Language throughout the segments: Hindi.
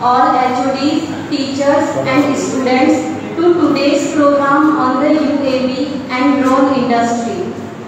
all HODs, teachers and students to today's program on the UAV and drone industry.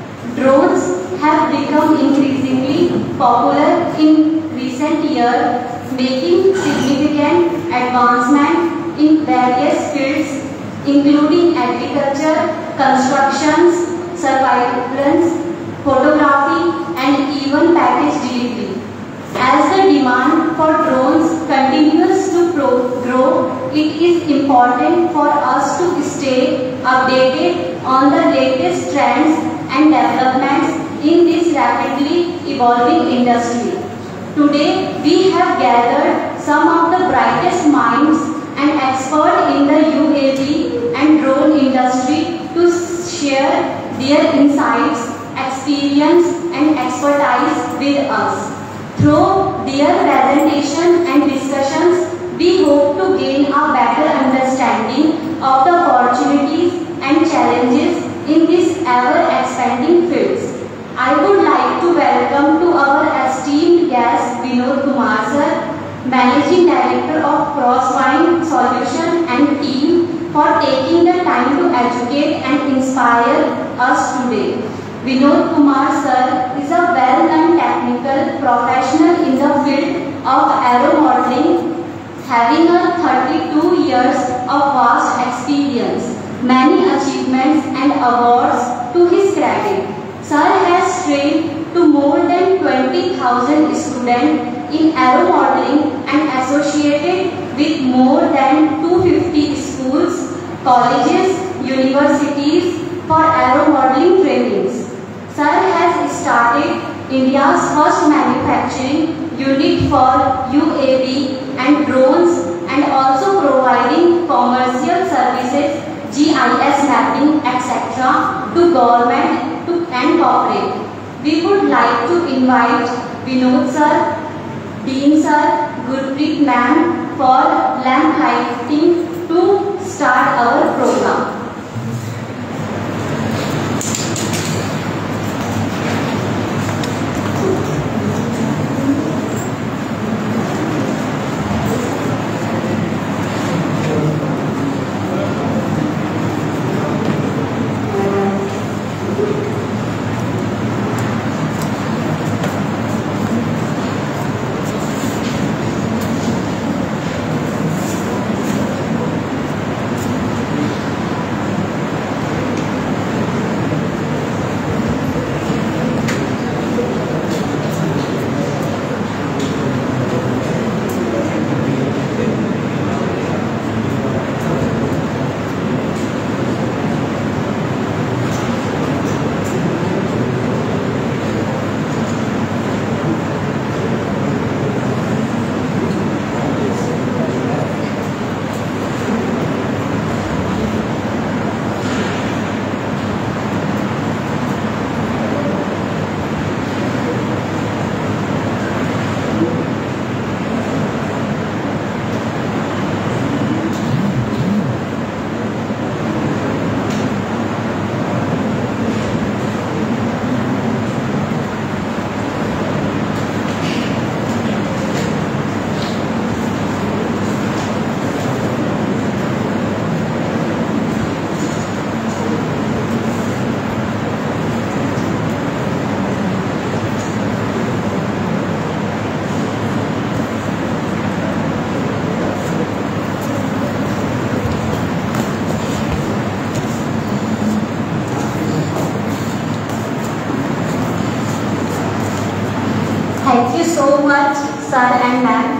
Drones have become increasingly popular in recent years, making significant advancement in various fields including agriculture, constructions, surveillance, photography and even package delivery. As the demand for drones continues to grow, it is important for us to stay updated on the latest trends and developments in this rapidly evolving industry. Today, we have gathered some of the brightest minds and experts in the UAV and drone industry to share their insights, experience and expertise with us. Through their presentation and discussions, we hope to gain a better understanding of the opportunities and challenges in these ever-expanding fields. I would like to welcome to our esteemed guest Vinod Kumar sir, Managing Director of Crosswind Solution and team, for taking the time to educate and inspire us today. Vinod Kumar sir is a well-known technical professional in the field of aero modeling, having a 32 years of vast experience, many achievements and awards to his credit. Sir has trained to more than 20,000 students in aero modeling and associated with more than 250 schools, colleges, universities for aero modeling trainings. Sir has started India's first manufacturing unit for UAV and drones and also providing commercial services, GIS mapping, etc. to government and corporate. We would like to invite Vinod sir, Dean sir, Gurpreet ma'am for lamp lighting to start our program. Thank you so much, sir and ma'am.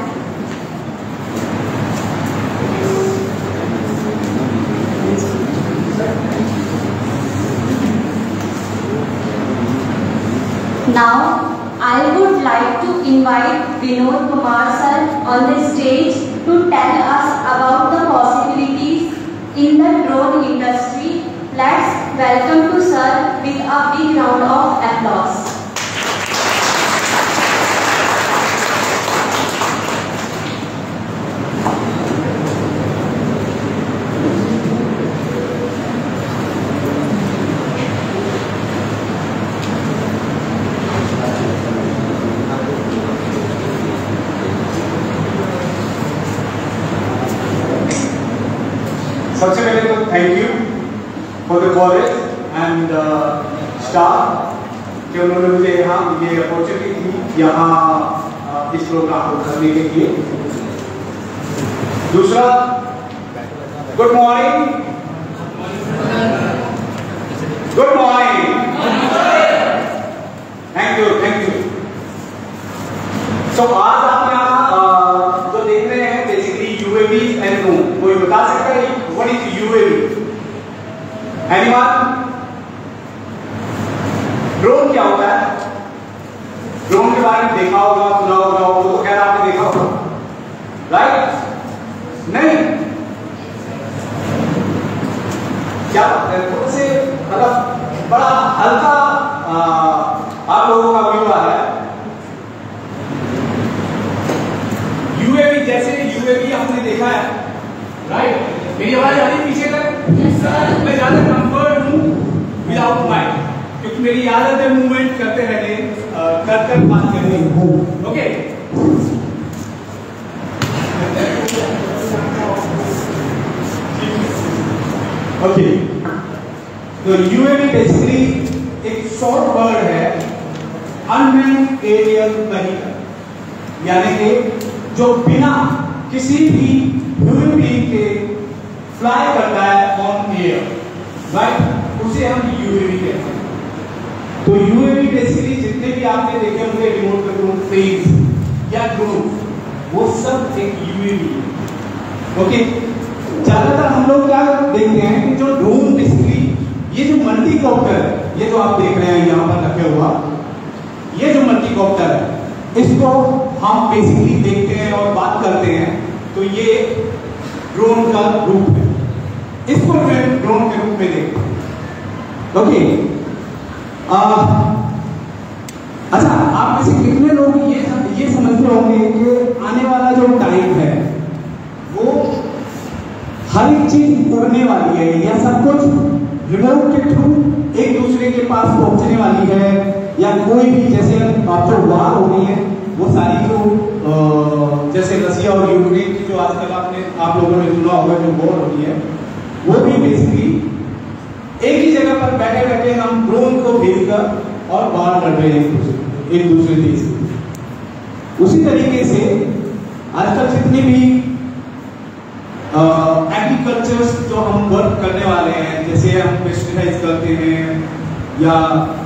Now, I would like to invite Vinod Kumar sir on the stage to tell us about the possibilities in the drone industry. Let's welcome to sir with a big round of applause. सबसे पहले तो thank you for the college and staff कि उन्होंने मुझे यहाँ ये अपॉर्चुनिटी दी यहाँ इस प्रोग्राम को करने के लिए। दूसरा, good morning. Good morning. Thank you, thank you. So आज आप यहाँ जो देख रहे हैं बेसिकली यूएवीज एंड ड्रोन। कोई बता सकता है what is UAV? Anyone? Drone क्या होता है? ड्रोन के बारे में देखा होगा, सुना होगा, वो तो खैर आपने देखा होगा, राइट? नहीं? क्या थोड़े से मतलब बड़ा हल्का आप लोगों का व्यू आ रहा है। यूएवी, जैसे यूएवी हमने देखा है, राइट? मेरी आवाज आ रही है पीछे तक? मैं ज्यादा कंफर्ट हूँ विदाउट माइक, क्योंकि मेरी आदत है मूवमेंट करते रहने, कर बात करने। Okay, okay. तो यूएवी बेसिकली एक शॉर्ट वर्ड है अनमैन्ड एरियल व्हीकल, यानी कि जो बिना किसी भी ह्यूमन बीइंग के फ्लाई करता है ऑन एयर, राइट? उसे हम यूएवी कहते हैं। तो यूएवी बेसिकली जितने भी आपने देखे होंगे रिमोट कंट्रोल प्लेन्स या ड्रोन, वो सब एक यूएवी है। ओके, ज्यादातर हम लोग क्या देखते हैं कि जो ड्रोन बेसिकली ये जो मल्टीकॉप्टर है, ये जो आप देख रहे हैं यहाँ पर रखे हुआ, ये जो मल्टीकॉप्टर है, इसको हम बेसिकली देखते हैं और बात करते हैं तो ये ड्रोन का रूप है। इसको मैं ड्रोन के रूप में देखता हूं। ओके, अच्छा, आप में से कितने लोग ये समझते होंगे कि आने वाला जो टाइम है वो हर एक चीज उड़ने वाली है, या सब कुछ रिमोट के थ्रू एक दूसरे के पास पहुंचने वाली है, या कोई भी जैसे आप जो वार हो रही है वो सारी जो जैसे रसिया और यूक्रेन की जो आजकल आप लोगों ने सुना होगा जो वॉर हो रही है, वो भी बेसिकली एक ही जगह पर बैठे बैठे हम ड्रोन को भेजकर और वार कर रहे हैं एक दूसरे देश में। उसी तरीके से आजकल जितनी भी एग्रीकल्चर जो हम वर्क करने वाले हैं, जैसे हम पेस्टिसाइड करते हैं या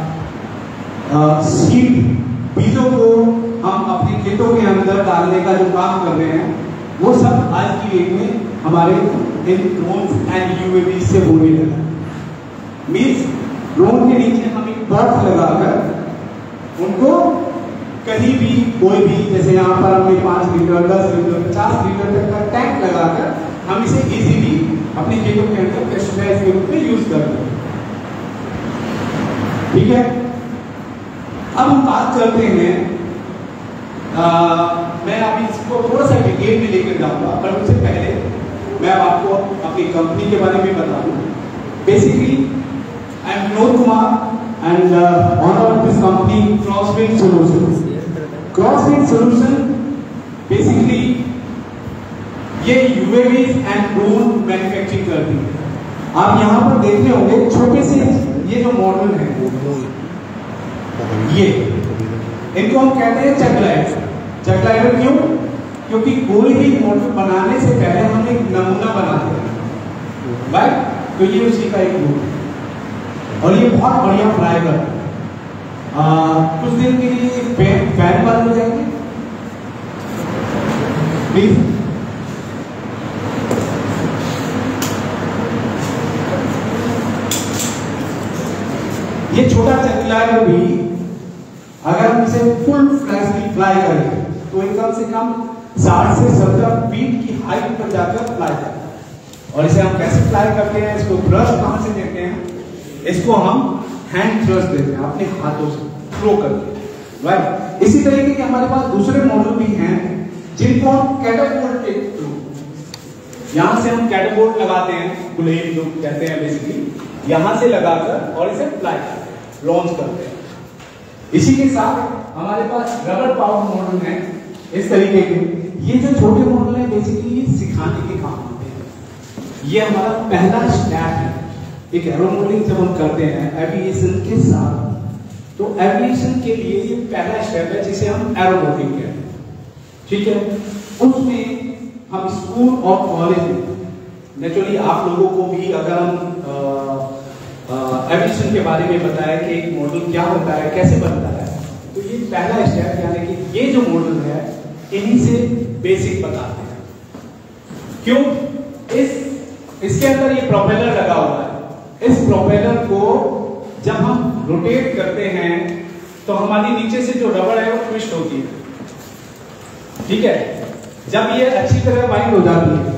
सीड बीजों को हम अपने खेतों के अंदर डालने का जो काम कर रहे हैं, वो सब आज की डेट में हमारे इन ड्रोन एंड यूएवी से होने लगा। मीन्स ड्रोन के नीचे हम एक बॉक्स लगाकर उनको कहीं भी कोई भी, जैसे यहाँ पर हमने 5 लीटर 10 लीटर 50 लीटर तक का टैंक लगाकर हम इसे इजीली अपने खेतों के अंदर पेस्टिसाइड के रूप में यूज कर रहे हैं। ठीक है, अब हम बात करते हैं, मैं अभी इसको थोड़ा सा डिटेल में लेकर जाऊंगा, पर उससे पहले मैं आपको अपनी कंपनी के बारे में बता दूं। Basically I am Vinod Kumar and owner of this company Crosswind Solutions. Crosswind solution basically ये यूएवीज एंड ड्रोन मैन्युफैक्चरिंग करती है। आप यहाँ पर देख रहे होंगे छोटे से ये जो मॉडल है, ये इनको हम कहते हैं चकलाइडर। चकलाइडर क्यों? क्योंकि कोई भी मॉडल बनाने से पहले हम एक नमूना बनाते हैं, राइट? तो ये उसी का एक रूप है और ये बहुत बढ़िया फ्लाई करता है। कुछ दिन के लिए फैन बंद हो जाएंगे प्लीज। ये छोटा चकलाइडर भी अगर हम इसे फुल फ्लैशली फ्लाई करें तो ये कम से कम 60 से 70 फीट की हाइट पर जाकर फ्लाई करता है। और इसे हम कैसे फ्लाई करते हैं, इसको थ्रस्ट कहां से देते हैं? इसको हम हैंड थ्रस्ट देते हैं, अपने हाथों से थ्रो करते हैं, राइट? इसी तरीके के हमारे पास दूसरे मॉडल भी हैं जिनको हम कैटापोल्ट के थ्रू, यहां से हम कैटापोल्ट लगाते हैं, प्लेन जो कहते हैं बेसिकली, यहां से लगाकर और इसे फ्लाई करते हैं, लॉन्च करते हैं। इसी के साथ हमारे पास रबर पावर मॉडल है इस तरीके के। ये जो छोटे मॉडल है बेसिकली सिखाने के काम आते हैं। ये हमारा पहला स्टेप है। एक एरो मॉडलिंग जब हम करते हैं एविएशन के साथ, तो एविएशन के लिए ये पहला स्टेप है जिसे हम एरो मॉडलिंग कहते हैं, ठीक है। उसमें हम स्कूल और कॉलेज में नेचुरली आप लोगों को भी अगर हम एविएशन के बारे में बताया कि एक मॉडल क्या होता है, कैसे बनता है, तो ये पहला स्टेप यानी कि ये जो मॉडल है इन्हीं से बेसिक बताते हैं। क्यों? इसके अंदर ये प्रोपेलर लगा हुआ है। इस प्रोपेलर को जब हम रोटेट करते हैं तो हमारी नीचे से जो रबड़ है वो ट्विस्ट होती है, ठीक है। जब ये अच्छी तरह बाइंड हो जाती है,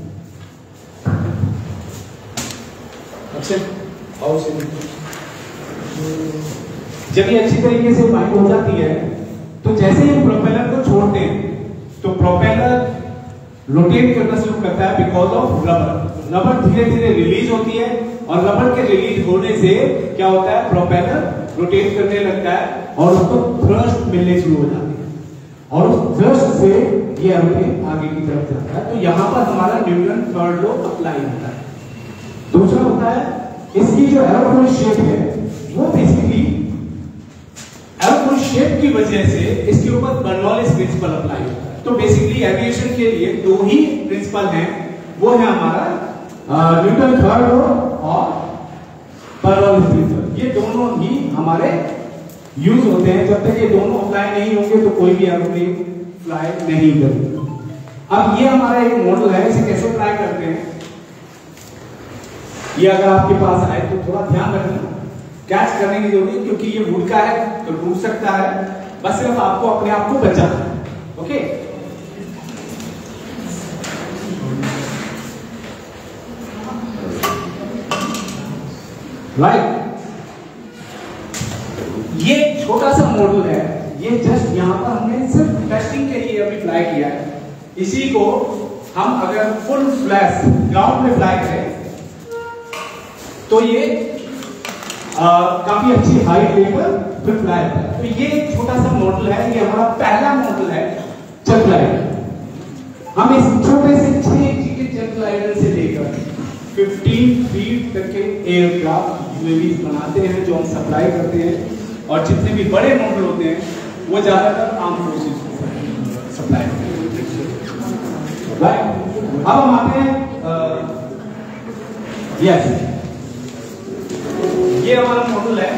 जब ये अच्छी तरीके से बाइंड हो जाती है तो जैसे ही प्रोपेलर को छोड़ते हैं तो प्रोपेलर रोटेट करना शुरू करता है बिकॉज ऑफ रबर। रबर धीरे धीरे रिलीज होती है और रबर के रिलीज होने से क्या होता है, प्रोपेलर रोटेट करने लगता है और उसको थ्रस्ट मिलने शुरू हो जाती है और उस थ्रस्ट से ये एरोप्लेन आगे की तरफ जाता है। तो यहाँ पर हमारा न्यूटन थर्ड लॉ अप्लाई होता है। दूसरा होता है इसकी जो एरोप्लेन शेप है वो बेसिकली एरोप्लेन शेप की वजह से इसके ऊपर बर्नौलिस प्रिंसिपल अप्लाई होता है। तो बेसिकली एविएशन के लिए दो ही प्रिंसिपल हैं, वो है हमारा न्यूटन थर्ड लॉ और बर्नौलिस प्रिंसिपल। ये दोनों ही हमारे यूज होते हैं। जब तक ये दोनों अप्लाई नहीं होंगे तो कोई भी एरोप्लेन फ्लाई नहीं करेगा। अब ये हमारा एक मॉडल है, इसे कैसे अप्लाई करते हैं ये अगर आपके पास आए तो थोड़ा ध्यान रखना, कैच करने की जरूरत है क्योंकि ये वुड का है तो टूट सकता है। बस सिर्फ आपको अपने आप को बचाना है, ओके। राइट, ये छोटा सा मॉडल है, ये जस्ट यहां पर हमने सिर्फ टेस्टिंग के लिए अभी फ्लाई किया है। इसी को हम अगर फुल फ्लैश ग्राउंड में फ्लाई करें तो ये काफी अच्छी हाइट लेकर फिर फ्लाई होता है। तो ये एक छोटा सा मॉडल है, ये हमारा पहला मॉडल है जेट ग्लाइडर। हम इस छोटे से 6 इंच के जेट ग्लाइडर से लेकर 15 फीट तक के एयरक्राफ्ट यूएवीज बनाते हैं जो हम सप्लाई करते हैं। और जितने भी बड़े मॉडल होते हैं वो ज्यादातर आर्म फोर्सेस को सप्लाई करते हैं। राइट, अब हम आते हैं यस, ये हमारा मॉडल है।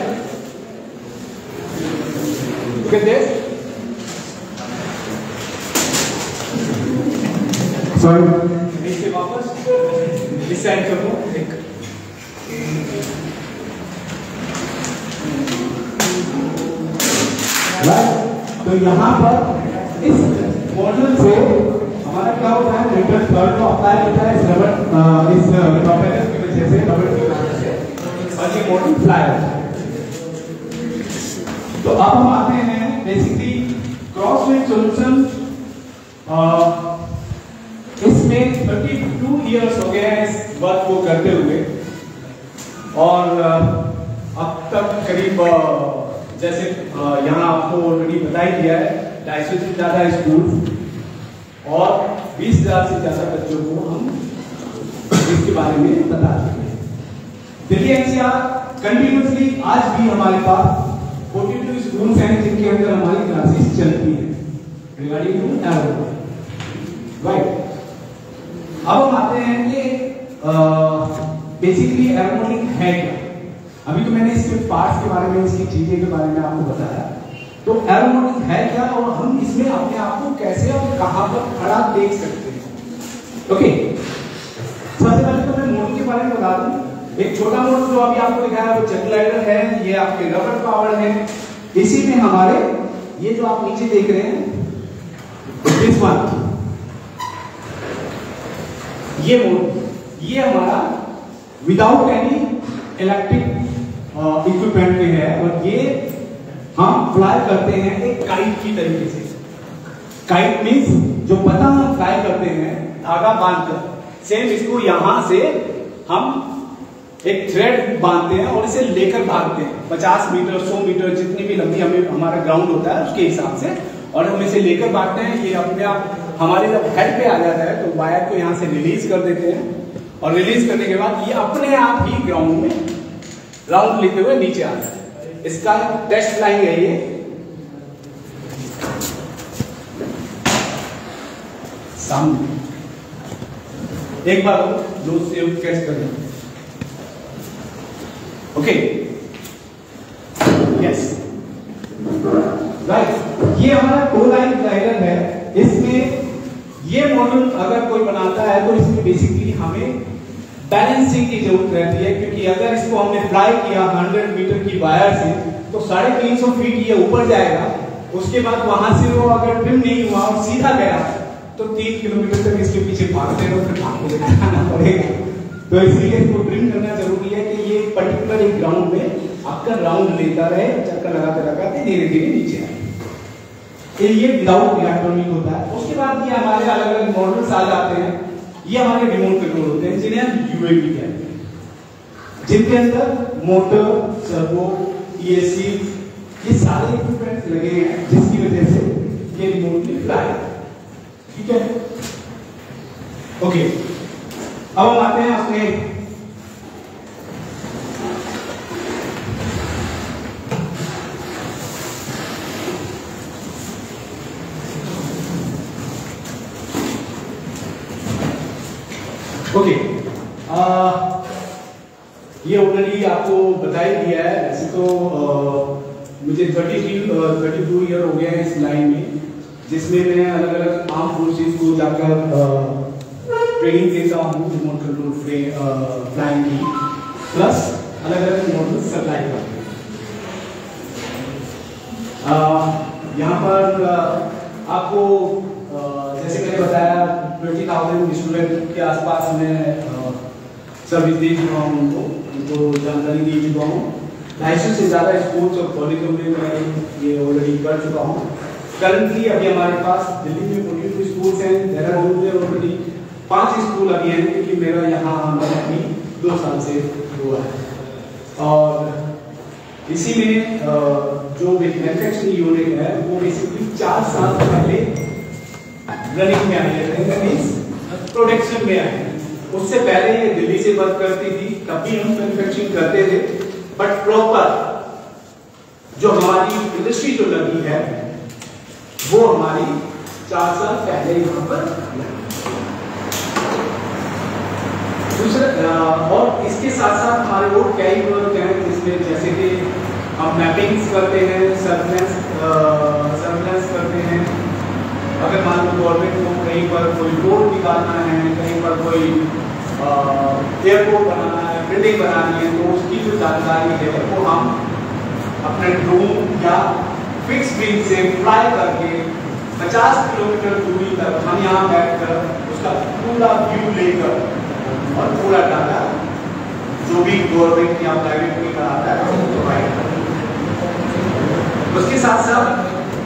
सॉरी, इससे वापस इस साइड कर दो एक। तो यहाँ पर इस मॉडल से हमारा क्या होता है, न्यूटन थर्ड लॉ अप्लाई होता है इस रबर इस प्रोपेलर की वजह से, रबर की वजह से, और ये मॉडल फ्लाई होता है। तो अब हम आते हैं बेसिकली क्रॉसलिंक सॉल्यूशन। इसमें 32 इयर्स हो गए हैं इस वर्क को करते हुए और अब तक करीब जैसे यहाँ आपको ऑलरेडी बता ही दिया है 250 से ज्यादा स्कूल और 20,000 से ज्यादा बच्चों को हम इसके बारे में बता चुके हैं। दिल्ली एनसीआर कंटिन्यूसली आज भी हमारे पास 42 स्कूल्स हैं जिनके अंदर हमारी क्लासेस चलती है रिगार्डिंग टू एरो। राइट, अब हम आते हैं कि बेसिकली एरोमॉडलिंग है क्या। अभी तो मैंने इसके पार्ट्स के बारे में, इसकी चीजें के बारे में आपको बताया। तो एरोमॉडलिंग है क्या और हम इसमें अपने आप को कैसे और कहां पर खड़ा देख सकते हैं। ओके, सबसे पहले तो मैं मॉडल के बारे में बता दूं। एक छोटा मॉडल जो अभी आपको दिखाया वो जेट ग्लाइडर है, ये आपके रबर पावर है। इसी में हमारे ये जो आप नीचे देख रहे हैं दिस वन, ये मॉडल ये हमारा विदाउट एनी इलेक्ट्रिक इक्विपमेंट में है और ये हम फ्लाई करते हैं एक काइट की तरीके से। काइट मींस जो पतंग हम फ्लाई करते हैं धागा बांधकर, सेम इसको यहां से हम एक थ्रेड बांधते हैं और इसे लेकर भागते हैं 50 मीटर 100 मीटर जितनी भी लंबी हमें हमारा ग्राउंड होता है उसके हिसाब से, और हम इसे लेकर भागते हैं। ये अपने आप हमारे जब हेड पे आ जाता है तो वायर को यहाँ से रिलीज कर देते हैं और रिलीज करने के बाद ये अपने आप ही ग्राउंड में राउंड लेते हुए नीचे आ जाता है। इसका टेस्ट फ्लाइंग है ये। सामने एक बार दो सेव टेस्ट कर लें। Okay, yes, right. ये हमारा टो लाइन ग्लाइडर है। इसमें ये मॉडल अगर कोई बनाता है तो इसमें बेसिकली हमें बैलेंसिंग की जरूरत रहती है, क्योंकि अगर इसको हमने फ्लाई किया 100 मीटर की वायर से तो 350 फीट ये ऊपर जाएगा। उसके बाद वहां से वो अगर ट्रिम नहीं हुआ और सीधा गया तो 3 किलोमीटर तक इसके पीछे भागते रहो, फिर भाग के आना पड़ेगा। तो इसलिए इसको ट्रिम करना जरूरी है कि ये पर्टिकुलर एक ग्राउंड में आपका राउंड लेता रहे, चक्कर लगाते लगाते धीरे धीरे नीचे आए। ये विदाउट इलेक्ट्रॉनिक होता है। उसके बाद ये हमारे अलग अलग मॉडल्स आ जाते हैं। ये हमारे रिमोट कंट्रोल होते हैं जिन्हें हम यूएवी कहते हैं, जिनके अंदर मोटर, सर्वो, ईएससी, ये सारे इक्विपमेंट्स लगे हैं जिसकी वजह से ये रिमोटली फ्लाई। ठीक है, ओके। अब हम आते हैं अपने ओके, ये ऑलरेडी आपको बता ही दिया है। वैसे तो मुझे 32 ईयर हो गया है इस लाइन में, जिसमें मैं अलग अलग आर्म फोर्सेस को जाकर ट्रेनिंग देता हूँ रिमोट कंट्रोल फ्लाइंग की, प्लस अलग अलग मॉडल सप्लाई करते हैं। यहाँ पर आपको जैसे मैंने बताया 20,000 स्टूडेंट के आसपास मैं सर्विस दे चुका हूँ, उनको जानकारी दे चुका हूँ। 250 से ज़्यादा स्कूल्स और कॉलेजों में मैं ये ऑलरेडी कर चुका हूँ। करंटली अभी हमारे पास दिल्ली में 42 स्कूल्स हैं, देहरादून में ऑलरेडी 5 स्कूल अभी हैं, क्योंकि मेरा यहाँ अभी 2 साल से हुआ है। और इसी में जो मैन्युफैक्चरिंग यूनिट है वो बेसिकली 4 साल पहले रनिंग में आई है, प्रोडक्शन में आई है। उससे पहले ये दिल्ली से वर्क करती थी, तब भी हम मैन्युफैक्चरिंग करते थे, बट प्रॉपर जो हमारी इंडस्ट्री जो लगी है वो हमारी 4 साल पहले यहाँ पर दूसरा। और इसके साथ साथ हमारे वो कई वर्क हैं जिसमें जैसे कि हम मैपिंग्स करते हैं, सर्वेलेंस करते हैं। अगर मान लो गवर्नमेंट को कहीं पर कोई रोड निकालना है, कहीं पर कोई एयरपोर्ट बनाना है, बिल्डिंग बनानी है, तो उसकी जो जानकारी है वो हम अपने ड्रोन या फिक्स विंग से फ्लाई करके 50 किलोमीटर दूरी तक हम यहाँ बैठकर उसका पूरा व्यू लेकर और पूरा डाटा जो भी गवर्नमेंट या प्राइवेट में कराता है उसको प्रोवाइड करते हैं। उसके साथ साथ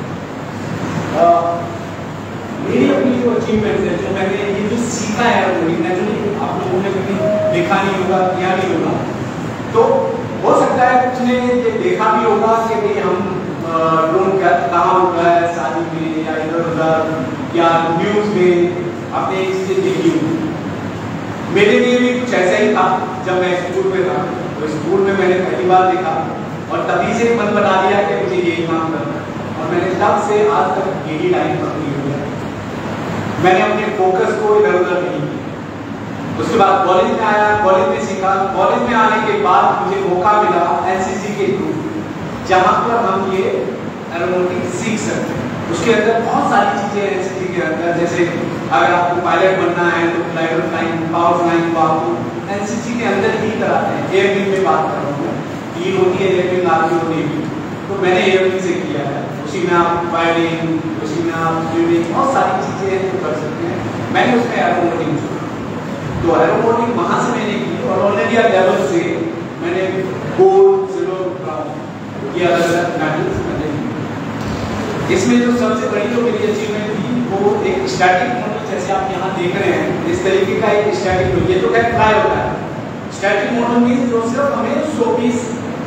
मेरी अपनी जो अचीवमेंट है, जो मैंने ये जो सीखा है वो नेचुरली आप लोगों ने कभी देखा नहीं होगा, किया नहीं होगा, तो हो सकता है कुछ ने ये देखा भी होगा कि भाई हम ड्रोन कहाँ उड़ा है शादी में या इधर उधर या न्यूज में आपने इससे देखी होगी। मेरे लिए भी कुछ ऐसा ही था जब मैं स्कूल में था। तो स्कूल में मैंने पहली बार देखा और तभी से मन बना लिया कि मुझे यही काम करना है, और मैंने तब से आज तक यही लाइन पकड़ी हुई है। मैंने अपने फोकस को इधर उधर नहीं किया। उसके बाद कॉलेज में आया, कॉलेज में सीखा। कॉलेज में आने के बाद मुझे मौका मिला एनसीसी के थ्रू, जहाँ पर हम ये एरोनॉटिक्स सीख सकते हैं। उसके अंदर बहुत सारी चीजें एनसीसी के अंदर, जैसे अगर आपको पायलट बनना है तो ग्लाइडर फ्लाइंग, पावर फ्लाइंग को आपको एनसीसी के अंदर ही कराते हैं। एयरविंग में बात कर रहा हूँ, 3 होती है एयरविंग, आर्मी और नेवी। तो मैंने एयरविंग से किया है, उसी में आप फायरिंग, उसी में आप स्विमिंग, बहुत सारी चीजें तो कर सकते हैं। मैंने उसमें एरोनॉटिक्स चुना, तो एरोनॉटिक्स वहां से मैंने की और ऑल इंडिया लेवल से मैंने गोल्ड, सिल्वर, ब्रॉन्ज ये अलग अलग मेडल्स मैंने। इसमें जो सबसे बड़ी जो मेरी अचीवमेंट थी वो एक स्टैटिक मॉडल, जैसे आप यहाँ देख रहे हैं इस तरीके का एक स्टैटिक मॉडल। ये तो क्या फ्लाई होता है। स्टैटिक मॉडल मींस जो सिर्फ हमें शोपीस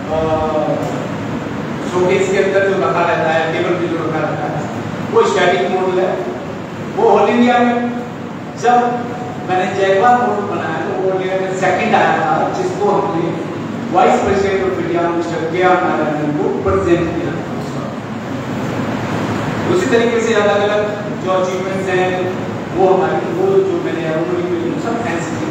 के अंदर जो रखा रहता है, टेबल पे जो रखा रहता है, वो स्टैटिक मॉडल है। वो ऑल इंडिया में जब मैंने जैगवार मॉडल बनाया तो कोऑर्डिनेटर सेकंड आया था, जिसको हमने vice president of India mister K R. Narayanan को प्रेजेंट किया था। उसी तरीके से अलग अलग जो अचीवमेंट्स हैं वो हमारी वो जो मैंने सब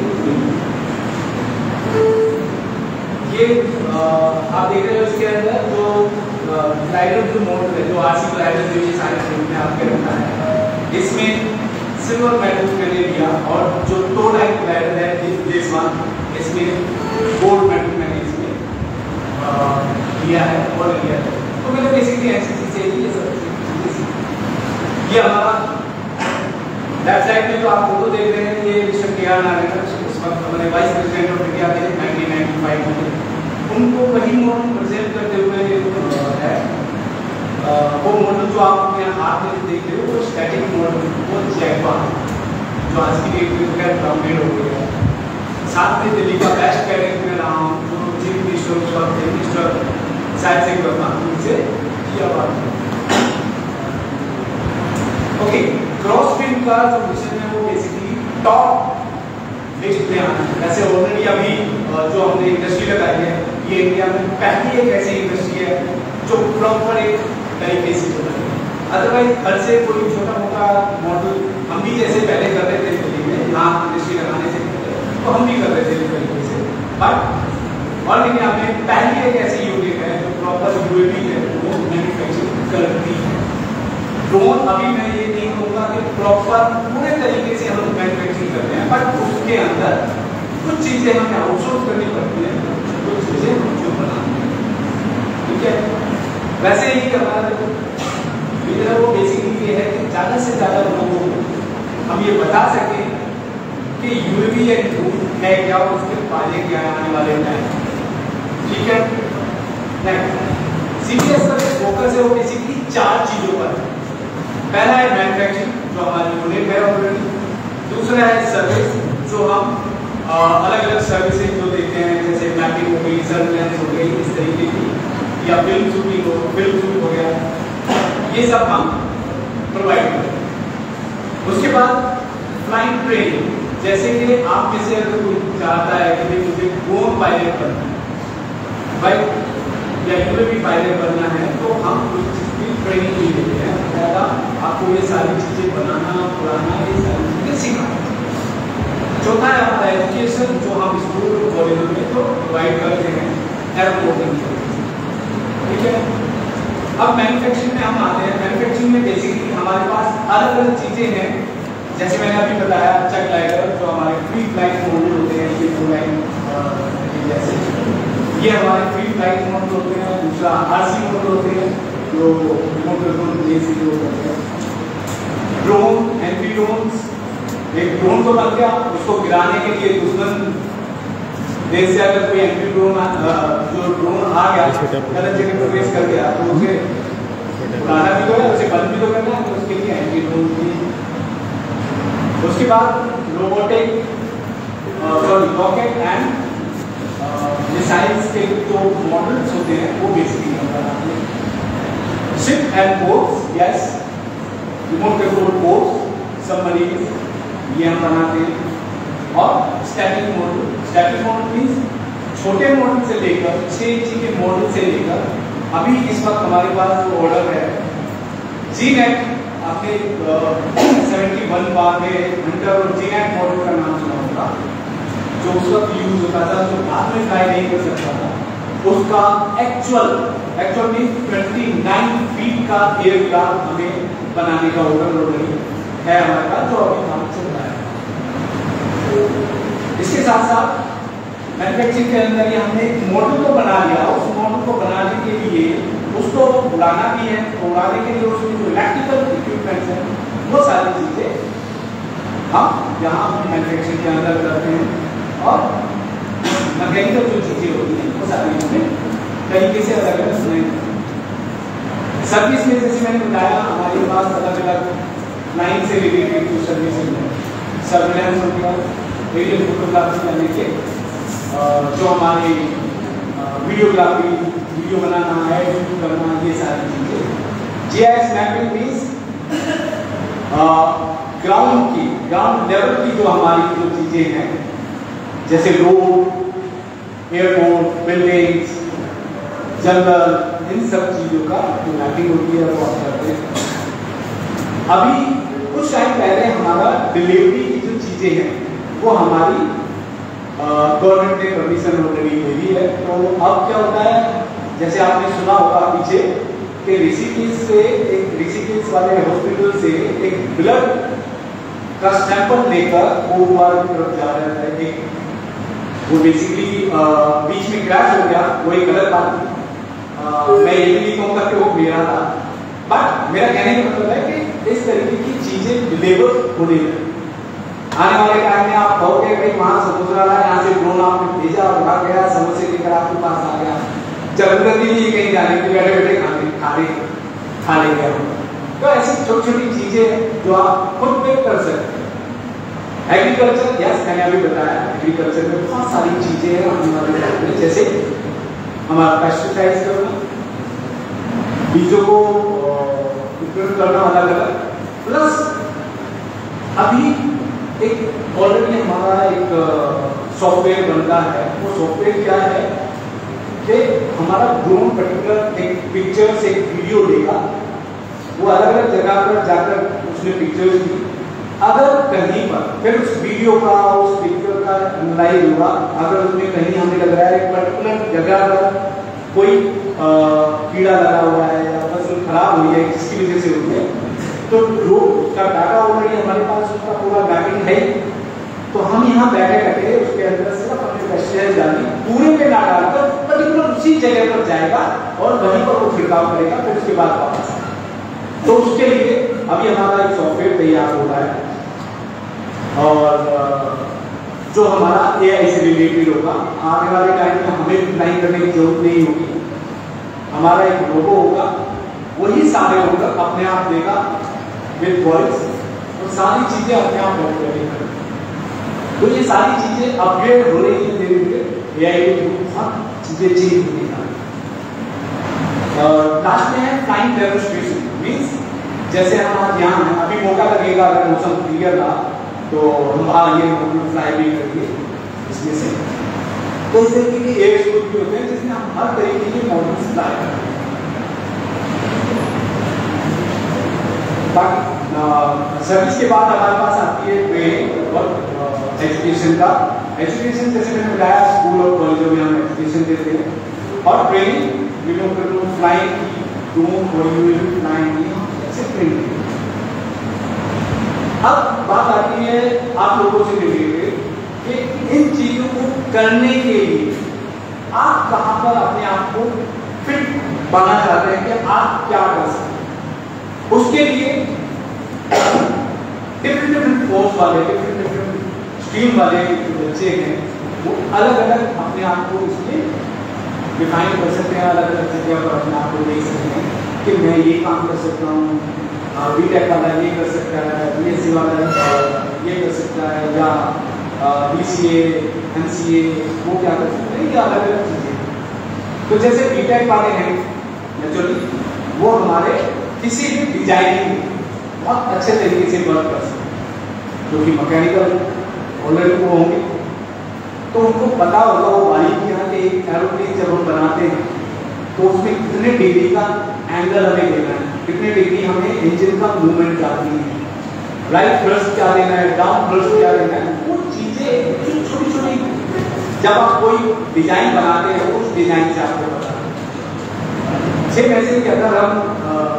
ये आप देख रहे हो इसके अंदर जो ग्लाइडर जो मॉडल है, जो आरसी ग्लाइडर जो ये सारे फिल्म में आपके रखा है, इसमें सिल्वर मेडल मैंने लिया और जो टो लाइन ग्लाइडर है दिस वन, इसमें गोल्ड मेडल मैंने इसमें लिया है और लिया है। तो मैंने बेसिकली ऐसी चीजें ये सब ये हमारा लेफ्ट साइड में जो आप फोटो देख रहे हैं ये मिस्टर के.आर. नारायणन उस वक्त हमारे वाइस प्रेसिडेंट ऑफ इंडिया थे 1995 में, उनको वही मॉडल प्रेजेंट करते हुए है। वो मॉडल जो आप यहाँ हाथ में देख रहे हो वो स्टैटिक मॉडल, वो जैगवार जो आज की डेट में अपग्रेड हो गया है। साथ में दिल्ली का बेस्ट कैडेट में रहा हूँ, जो चीफ मिनिस्टर मिनिस्टर शायद सिंह वर्मा उनसे किया बात। ओके, क्रॉसफिट का जो मिशन है वो बेसिकली टॉप लिस्ट में आना है। वैसे ऑलरेडी अभी जो हमने इंडस्ट्री लगाई है ये इंडिया में पहली एक ऐसी इंडस्ट्री है जो प्रॉपर एक तरीके से चल रही है। अदरवाइज घर से कोई छोटा मोटा मॉडल हम भी जैसे पहले कर रहे थे दिल्ली में, यहाँ इंडस्ट्री लगाने से तो हम भी कर रहे थे इस तरीके से, बट ऑल इंडिया में पहली एक ऐसी यूनिट है जो प्रॉपर यूएवी है वो मैन्युफैक्चरिंग करती है। ड्रोन अभी मैं ये नहीं कहूँगा कि प्रॉपर पूरे तरीके से हम मैन्युफैक्चरिंग करते हैं, बट उसके अंदर कुछ चीजें हमें आउटसोर्स करनी पड़ती है, कुछ चीजें हम जो बनाते हैं, ठीक है। वैसे ही हमारा जो वो बेसिकली ये है कि ज़्यादा से ज़्यादा लोगों को हम ये बता सकें कि यूएवी या ड्रोन है क्या और उसके फायदे क्या है आने वाले टाइम, ठीक है। सीपीएस का जो फोकस है वो बेसिकली 4 चीजों पर है। पहला है मैन्युफैक्चरिंग जो हमारी यूनिट है ऑलरेडी, दूसरा है सर्विस जो हम अलग अलग सर्विसेज जो देते हैं जैसे मैपिंग हो गई, सर्विलेंस हो गई, इस तरीके की, या फिल्म शूट हो गया, ये सब हम प्रोवाइड करते हैं। उसके बाद फ्लाइंग ट्रेनिंग, जैसे कि आप में से अगर कोई चाहता है कि मुझे ड्रोन पायलट बनना है भाई या यूएवी पायलट बनना है तो हम कुछ चीज की ट्रेनिंग भी देते हैं, आपको ये सारी चीजें बनाना पुराना ये सारी चीजें सिखाते हैं। चौथा है हमारा एजुकेशन जो हम स्कूल कॉलेजों में तो प्रोवाइड करते हैं एयरपोर्टिंग, ठीक है। अब मैन्युफैक्चरिंग में हम आते हैं। मैन्युफैक्चरिंग में बेसिकली हमारे पास अलग अलग चीजें हैं, जैसे मैंने अभी बताया चक ग्लाइडर जो हमारे फ्री फ्लाइट मॉडल होते हैं, ये दो लाइन जैसे ये हमारे फ्री फ्लाइट मॉडल होते हैं। दूसरा आरसी मॉडल होते हैं जो रिमोट कंट्रोल बेसिकली होते हैं। ड्रोन, एंटी ड्रोन्स, एक ड्रोन तो बन गया, उसको गिराने के लिए दुश्मन देश से अगर कोई एंटी ड्रोन जो ड्रोन आ गया गलत जगह प्रवेश कर गया तो उसे उड़ाना भी तो है, उसे बंद भी तो करना है, तो उसके लिए एंटी ड्रोन भी। उसके बाद रोबोटिक रॉकेट एंड मिसाइल्स के जो मॉडल्स होते हैं वो बेसिकली हम बनाते हैं। Ship and boats, yes, remote control boats, submarine, ये हम बनाते हैं। और static model, static model means छोटे मॉडल से लेकर 6 इंची के मॉडल से लेकर अभी इस वक्त हमारे पास जो ऑर्डर है जीनेट, आपने 71 बार में हंटर और जीनेट मॉडल का नाम सुना होगा, जो उस वक्त यूज होता था, जो बाद में फ्लाई नहीं कर सकता था, उसका एक्चुअल मीन 29 फीट का एयरक्राफ्ट हमें बनाने का ऑर्डर ऑलरेडी है हमारे पास, जो अभी काम चल रहा है। इसके साथ साथ मैन्युफैक्चरिंग के अंदर ही हमने एक मॉडल को बना लिया, उस मॉडल को बनाने के लिए उसको उड़ाना भी है, तो उड़ाने के लिए उसमें जो इलेक्ट्रिकल इक्विपमेंट्स हैं वो सारी चीजें हम यहाँ मैन्युफैक्चरिंग के अंदर करते हैं। और मैकेनिकल जो चीजें होती हैं वो सारी चीजें तरीके से अलग अलग सुनाई। सर्विस में जैसे मैंने बताया हमारे पास अलग अलग लाइन से रिलेटेड जो सर्विसेज हैं, सर्विलेंस हो गया, एरियल फोटोग्राफी करने के जो हमारे वीडियोग्राफी, वीडियो बनाना, एडिट करना, ये सारी चीजें। GIS mapping means ground level की जो हमारी जो चीजें हैं जैसे रोड, एयरपोर्ट, बिल्डिंग्स, जंगल, इन सब चीजों का जो मैपिंग होती है वो आप करते हैं। अभी कुछ टाइम पहले हमारा डिलीवरी की जो चीजें हैं वो हमारी गवर्नमेंट ने परमिशन ऑलरेडी दे दी है। तो अब क्या होता है, जैसे आपने सुना होगा पीछे कि ऋषिकेश वाले हॉस्पिटल से एक ब्लड का सैंपल लेकर कोटवार की तरफ जा रहा था। एक वो बेसिकली बीच में क्रैश हो गया, वो एक गलत बात थी। मैं ये भी नहीं कहूँगा कि वो मेरा था, बट मेरा कहने का मतलब है कि इस तरीके की चीजें डिलीवर होने लगी। आने वाले टाइम में आप कहोगे भाई वहां समुद्र वाला यहाँ से ड्रोन आपने भेजा, उड़ा गया, समझ से लेकर आपके पास आ गया, जरूरत ही नहीं कहीं जाने की, बैठे बैठे खा लेंगे हम। तो ऐसी छोटी छोटी चीजें जो आप खुद पे कर सकते हैं। एग्रीकल्चर, यस मैंने अभी बताया, एग्रीकल्चर में बहुत सारी चीजें हैं आने वाले टाइम में, जैसे हमारा पेस्टिसाइड्स करना, बीजों को उपयोग करना अलग अलग, प्लस अभी एक ऑलरेडी हमारा एक सॉफ्टवेयर बनता है। वो सॉफ्टवेयर क्या है कि हमारा ड्रोन पर्टिकुलर एक पिक्चर्स, एक वीडियो देगा, वो अलग अलग जगह पर जाकर उसने पिक्चर्स दी। अगर कहीं पर फिर उस वीडियो का, उस पिक्चर का एनालाइज होगा, अगर उसमें कहीं हमें लग रहा है एक पर्टिकुलर जगह पर कोई कीड़ा लगा हुआ है या फसल खराब हुई है, किसकी वजह से हुई है, तो जो उसका डाटा ऑलरेडी हमारे पास उसका पूरा मैपिंग है, तो हम यहाँ बैठे बैठे उसके अंदर सिर्फ अपने पेस्टिसाइड डालने, पूरे पे ना डालकर पर्टिकुलर उसी जगह पर जाएगा और वहीं पर वो छिड़काव करेगा, फिर उसके बाद वापस आएगा। तो उसके लिए अभी हमारा एक सॉफ्टवेयर तैयार हो रहा है और जो हमारा AI से रिलेटेड होगा। आने वाले टाइम में हमें डिजाइन करने की जरूरत नहीं होगी, हमारा एक रोबो होगा, वही सारे ऑर्डर अपने आप देगा विद वॉइस, और सारी चीजें अपने आप करेगा। तो ये सारी चीजें अपग्रेड हो रही है धीरे धीरे, AI के थ्रू बहुत चीजें चेंज होती हैं। और लास्ट में है फ्लाइंग डेमोन्स्ट्रेशन, मींस जैसे हम आज यहाँ हैं, अभी मौका लगेगा अगर मौसम क्लियर रहा तो हम बाहर ये फ्लाई भी करेंगे इसमें से। तो इस तरीके के एयर स्कूल भी होते हैं जिसमें हम हर तरीके के मॉडल्स फ्लाई करते हैं। बाकी सर्विस के बाद हमारे पास आती है ट्रेनिंग और एजुकेशन का। एजुकेशन जैसे मैंने बताया, स्कूल और कॉलेजों में हम एजुकेशन देते हैं, और ट्रेनिंग फ्लाइंग ट्रेनिंग। अब बात आती है आप लोगों से रिलेटेड कि इन चीजों को करने के लिए आप कहां पर अपने आप को फिट बनाना चाहते हैं कि आप क्या कर सकते हैं। उसके लिए डिफरेंट कोर्स वाले, डिफरेंट स्ट्रीम वाले जो बच्चे हैं वो अलग अलग अपने आप को इसमें डिफाइन कर सकते हैं, अलग अलग जगह पर अपने आप को देख सकते हैं कि मैं ये काम कर सकता हूँ, बीटेक वाला ये कर सकता है, BSc वाला ये कर सकता है, या BCA, MCA वो क्या कर सकते हैं, ये अलग अलग चीजें। तो जैसे बीटेक वाले हैं नेचुरली वो हमारे किसी भी डिजाइनिंग बहुत अच्छे तरीके से वर्क कर सकते हैं, जो कि मैकेनिकल ऑलरेडी वो होंगे, तो उनको पता होगा वो बारीकियां कि एक एरोप्लेन जब हम बनाते हैं तो उसमें कितने डिग्री का एंगल हमें देना है, कितने डिग्री हमें इंजन का मूवमेंट करनी है, राइट थ्रस्ट क्या देना है, डाउन थ्रस्ट क्या देना है, वो चीजें छोटी छोटी जब आप कोई डिजाइन बनाते हैं उस डिजाइन से आपको पता है। सेम ऐसे ही अगर हम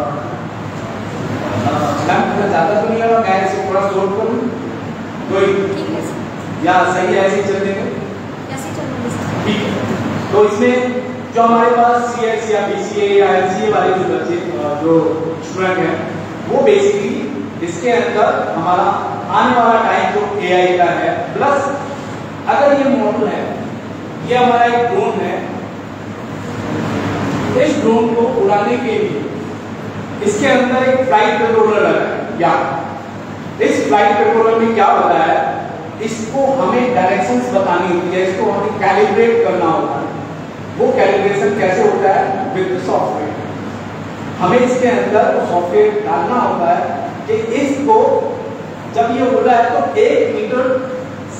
ज्यादा तो नहीं लगा, मैं इसे थोड़ा शॉर्ट करूं तो या सही है, ऐसे ही चल देंगे, ठीक है। तो इसमें जो हमारे पास CS या BCA या MCA वाले जो बच्चे जो स्टूडेंट हैं वो बेसिकली इसके अंदर हमारा आने वाला टाइम जो AI का है, प्लस अगर ये मॉडल है, ये हमारा एक ड्रोन है, इस ड्रोन को उड़ाने के लिए इसके अंदर एक फ्लाइट कंट्रोलर लगा है, या इस फ्लाइट कंट्रोलर में क्या होता है, इसको हमें डायरेक्शंस बतानी होती है, इसको हमें कैलिब्रेट करना होता है। वो कैलिब्रेशन कैसे होता है, विद सॉफ्टवेयर। हमें इसके अंदर वो सॉफ्टवेयर डालना होता है कि इसको जब ये उड़ रहा है तो 1 मीटर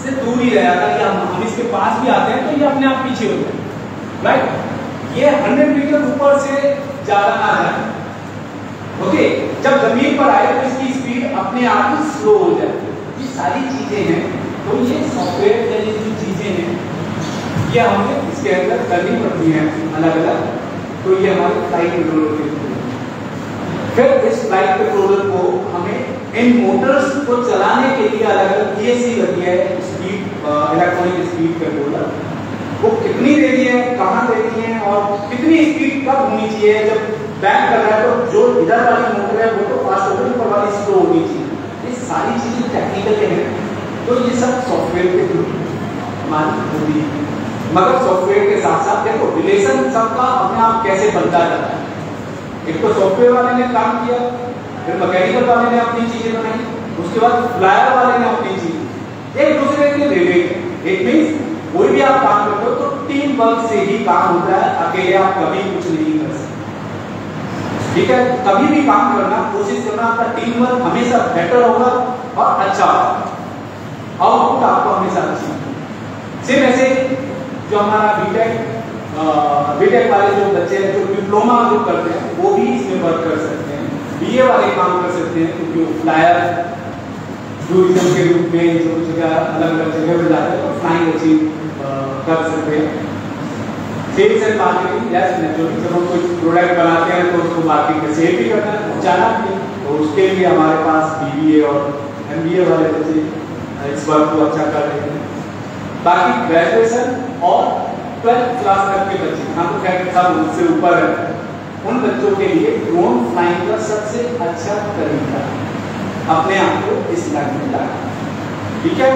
से दूर ही रहे, अगर हम इसके पास भी आते हैं तो ये अपने आप पीछे हो जाए, राइट। ये 100 मीटर ऊपर से ज्यादा ना जाए, ओके। जब जमीन पर आए तो इसकी स्पीड अपने आप ही स्लो हो जाती है। ये सारी चीजें हैं, तो ये सॉफ्टवेयर के लिए जो चीजें हैं ये हमें इसके अंदर करनी पड़ती हैं अलग अलग। तो ये हमारे फ्लाइट कंट्रोलर के, फिर इस फ्लाइट कंट्रोलर को हमें इन मोटर्स को चलाने के लिए अलग अलग PSC लगी है, स्पीड इलेक्ट्रॉनिक स्पीड कंट्रोलर। वो कितनी देनी है, कहाँ देनी है और कितनी स्पीड कब होनी चाहिए। जब बैक कर रहा है तो जो इधर वाली मोटर है वो तो फास्ट होगी, ऊपर वाली स्लो होनी चाहिए। ये सारी चीजें टेक्निकल हैं, तो ये सब सॉफ्टवेयर के थ्रू हमारी होती है। मगर सॉफ्टवेयर के साथ साथ देखो रिलेशन सबका अपने आप कैसे बनता जाता है। एक तो सॉफ्टवेयर वाले ने काम किया, फिर मैकेनिकल वाले ने अपनी चीजें बनाई, उसके बाद फ्लायर वाले ने अपनी चीज एक दूसरे के रिलेटेड। एक मीन्स कोई भी आप काम करते हो तो टीम वर्क से ही काम होता है, अकेले आप कभी कुछ नहीं कर सकते, ठीक है। कभी भी काम करना, कोशिश करना, आपका टीम वर्क हमेशा बेटर होगा और अच्छा होगा, आउटपुट आपको हमेशा अच्छी होगी। सिर्फ ऐसे जो हमारा बीटेक वाले जो बच्चे हैं जो डिप्लोमा जो करते हैं वो भी इसमें वर्क कर सकते हैं, BA वाले काम कर सकते हैं, क्योंकि वो फ्लायर टूरिज्म के रूप में जो जगह अलग अलग जगह पर जाते हैं तो फ्लाइंग अचीव कर सकते हैं। Sales and marketing, yes naturally जब हम कोई प्रोडक्ट बनाते हैं तो उसको मार्केट में सेल भी करना है, पहुंचाना भी, तो उसके लिए हमारे पास BBA और MBA वाले बच्चे इस वर्क को अच्छा कर रहे हैं। बाकी ग्रेजुएशन और 12th क्लास तक के बच्चे, हाँ तो खैर सब उससे ऊपर है, उन बच्चों के लिए ड्रोन फ्लाइंग का सबसे अच्छा तरीका अपने आप को इस लाइन में लाना, ठीक है।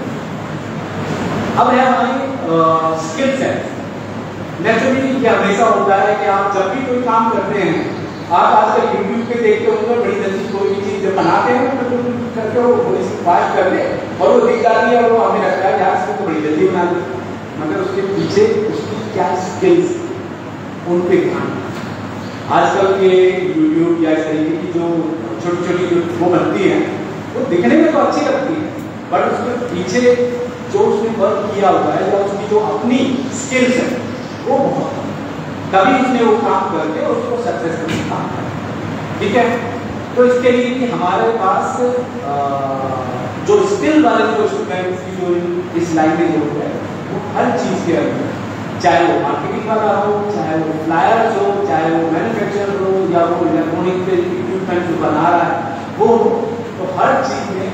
अब है हमारी स्किल सेट। नेचुरली क्या हमेशा होता है कि आप जब भी कोई काम करते हैं, आप आजकल YouTube पे देखते होंगे बड़ी जल्दी कोई भी चीज जब बनाते हैं तो करके वो थोड़ी सी फास्ट कर ले और वो दिख जाती है और वो हमें लगता है यार इसको तो बड़ी जल्दी बना दी, मगर उसके पीछे उसकी क्या स्किल्स, उन पे ध्यान। आजकल के YouTube या इस तरीके की जो छोटी छोटी जो वो बनती है वो दिखने में तो अच्छी लगती है, बट उसके पीछे जो उसने वर्क किया हुआ है या उसकी जो अपनी स्किल्स है वो बहुत, तभी उसने वो काम करके उसको सक्सेसफुल काम किया, ठीक है। तो इसके लिए कि हमारे पास जो स्किल वाले जो स्टूडेंट्स की जो इस लाइन में जो है वो हर चीज के अंदर, चाहे वो मार्केटिंग वाला हो, चाहे वो फ्लायर्स हो, चाहे वो मैन्युफैक्चरर हो या वो इलेक्ट्रॉनिक इक्विपमेंट जो बना रहा है वो, तो हर चीज में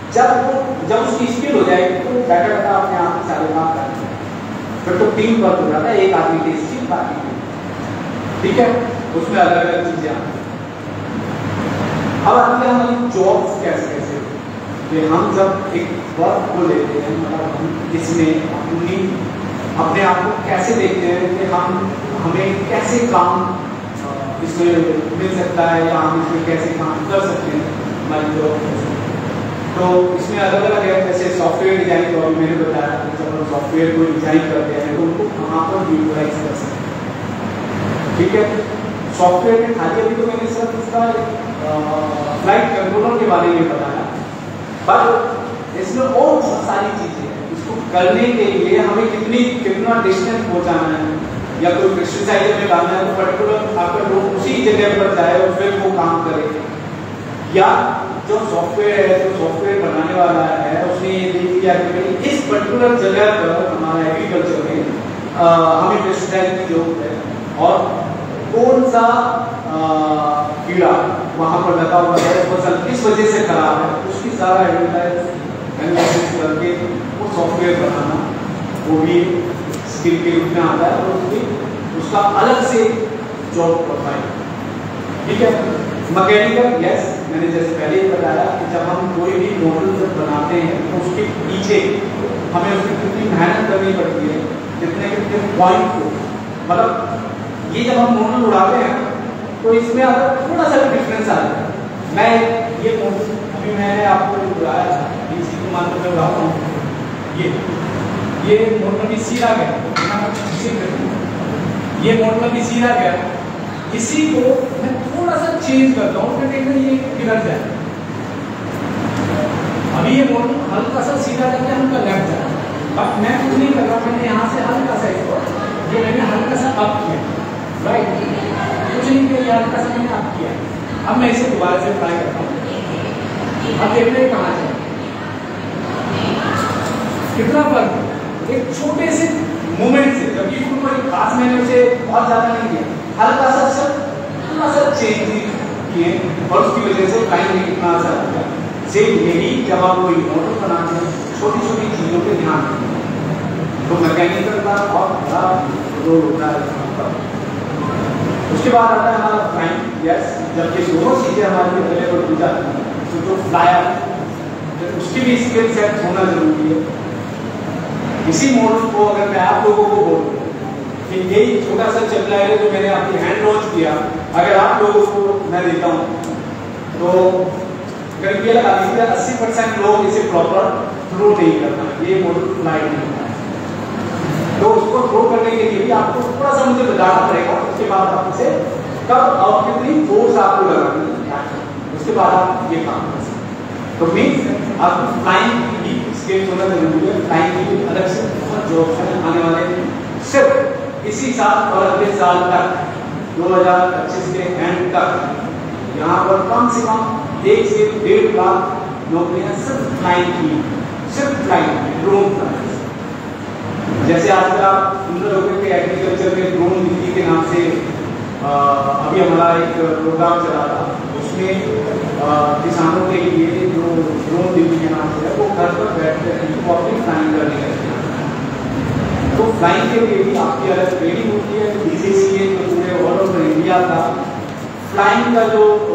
जब उसकी स्किल हो जाएगी तो बैठा बैठा अपने आप सारे काम करते हैं, फिर तो टीम वर्क हो जाता है, एक आदमी की स्किल बाकी की, ठीक है। उसमें अलग अलग चीजें आती हैं। अब आती है हमारी जॉब्स कैसे कैसे, कि हम जब एक वर्क को लेते हैं, मतलब हम इसमें अपने आप को कैसे देखते हैं कि हमें कैसे काम इसमें मिल सकता है या हम इसमें कैसे काम कर सकते हैं हमारी जॉब। तो इसमें अलग अलग है, जैसे सॉफ्टवेयर डिजाइन तो अभी मैंने बताया कि जब हम सॉफ्टवेयर को डिजाइन करते हैं तो उनको कहाँ पर यूटिलाइज कर सकते हैं, ठीक है। सॉफ्टवेयर में खाली अभी तो मैंने सिर्फ इसका फ्लाइट कंट्रोलर के बारे में बताया, पर इसमें और बहुत सारी चीजें हैं। इसको करने के लिए हमें कितना डिस्टेंस पहुंचाना है, या कोई प्रेशराइजर में डालना है तो पर्टिकुलर आपका ड्रोन उसी जगह पर जाए और फिर वो काम करे, या जो सॉफ्टवेयर है, जो सॉफ्टवेयर बनाने वाला है उसने ये देख लिया कि इस पर्टिकुलर जगह पर हमारा एग्रीकल्चर में हमें पेस्टिसाइड की जरूरत है और कौन सा कीड़ा वहां पर लगा हुआ है, फसल किस वजह से खराब है, उसकी सारा एनालिसिस करके वो सॉफ्टवेयर बनाना, वो भी स्किल के रूप में आता है और उसका अलग से जॉब प्रोफाइल, ठीक है। मैकेनिकल, यस मैंने जैसे पहले ही बताया कि जब हम कोई भी मॉडल जब बनाते हैं तो उसके पीछे हमें उसकी कितनी मेहनत करनी पड़ती है, कितने पॉइंट को, मतलब ये जब हम मॉडल उड़ाते हैं तो इसमें अगर थोड़ा सा भी डिफरेंस आ जाए, मैं ये मॉडल अभी मैंने आपको उड़ाया इसी को मान कर उड़ाता हूँ, ये मॉडल भी सीधा गया, ये मॉडल भी सीधा गया, इसी को मैं थोड़ा सा चेंज करता हूँ फिर देखना ये गिर जाए। अभी ये मॉडल हल्का सा सीधा करके हल्का अब मैं कुछ नहीं कर रहा, मैंने यहाँ से हल्का सा इसको ये मैंने हल्का सा अप किया, राइट, कुछ नहीं किया, हल्का सा मैंने अप किया। अब मैं इसे दोबारा से ट्राई करता हूँ। अब देखते हैं कहाँ जाए, कितना फर्क एक छोटे से मूवमेंट से, जबकि इसको कोई खास मैंने उसे बहुत ज्यादा नहीं किया, हल्का सा सब थोड़ा सा चेंज किए और उसकी वजह से टाइम में कितना असर आता है। सेम यही जब आप कोई मॉडल बनाते हैं, छोटी छोटी चीजों पे ध्यान दें तो मैकेनिकल का बहुत बड़ा रोल होता है। उसके बाद आता है हमारा फ्लाइंग। यस, जब ये दोनों चीजें हमारी अवेलेबल हो जाती हैं तो जो फ्लायर उसकी भी स्किल सेट होना जरूरी है। इसी मॉडल को अगर मैं आप लोगों को बोलूं कि यही छोटा सा चपला है जो मैंने आपकी हैंड लॉन्च किया, अगर आप लोगों को मैं देता हूं तो करीब ये लगा लीजिए 80% लोग इसे प्रॉपर थ्रो नहीं करता, ये मॉडल फ्लाई नहीं होता है। तो उसको थ्रो करने के लिए भी आपको थोड़ा सा मुझे बताना पड़ेगा, उसके बाद आप इसे कब और कितनी फोर्स आपको लगानी है, उसके बाद आप ये काम कर सकते। तो मीन्स आप फ्लाइंग की स्किल होना जरूरी है। फ्लाइंग की अलग से बहुत जो ऑप्शन आने वाले सिर्फ इसी साल और अगले साल तक 2025 के एंड तक यहाँ पर कम से कम 1 से 1.5 लाख नौकरियां सिर्फ फ्लाइंग की, सिर्फ फ्लाइंग ड्रोन फ्लाइंग। जैसे आजकल आप सुन रहे होंगे कि एग्रीकल्चर में ड्रोन नीति के नाम से अभी हमारा एक प्रोग्राम चला था, उसमें किसानों के लिए जो ड्रोन नीति के नाम से है वो घर पर बैठ कर वो अपनी फ्लाइंग करने लगते हैं। तो फ्लाइंग के लिए भी आपकी अलग ट्रेनिंग होती है। DCCA जो पूरे ऑल ओवर इंडिया का फ्लाइंग का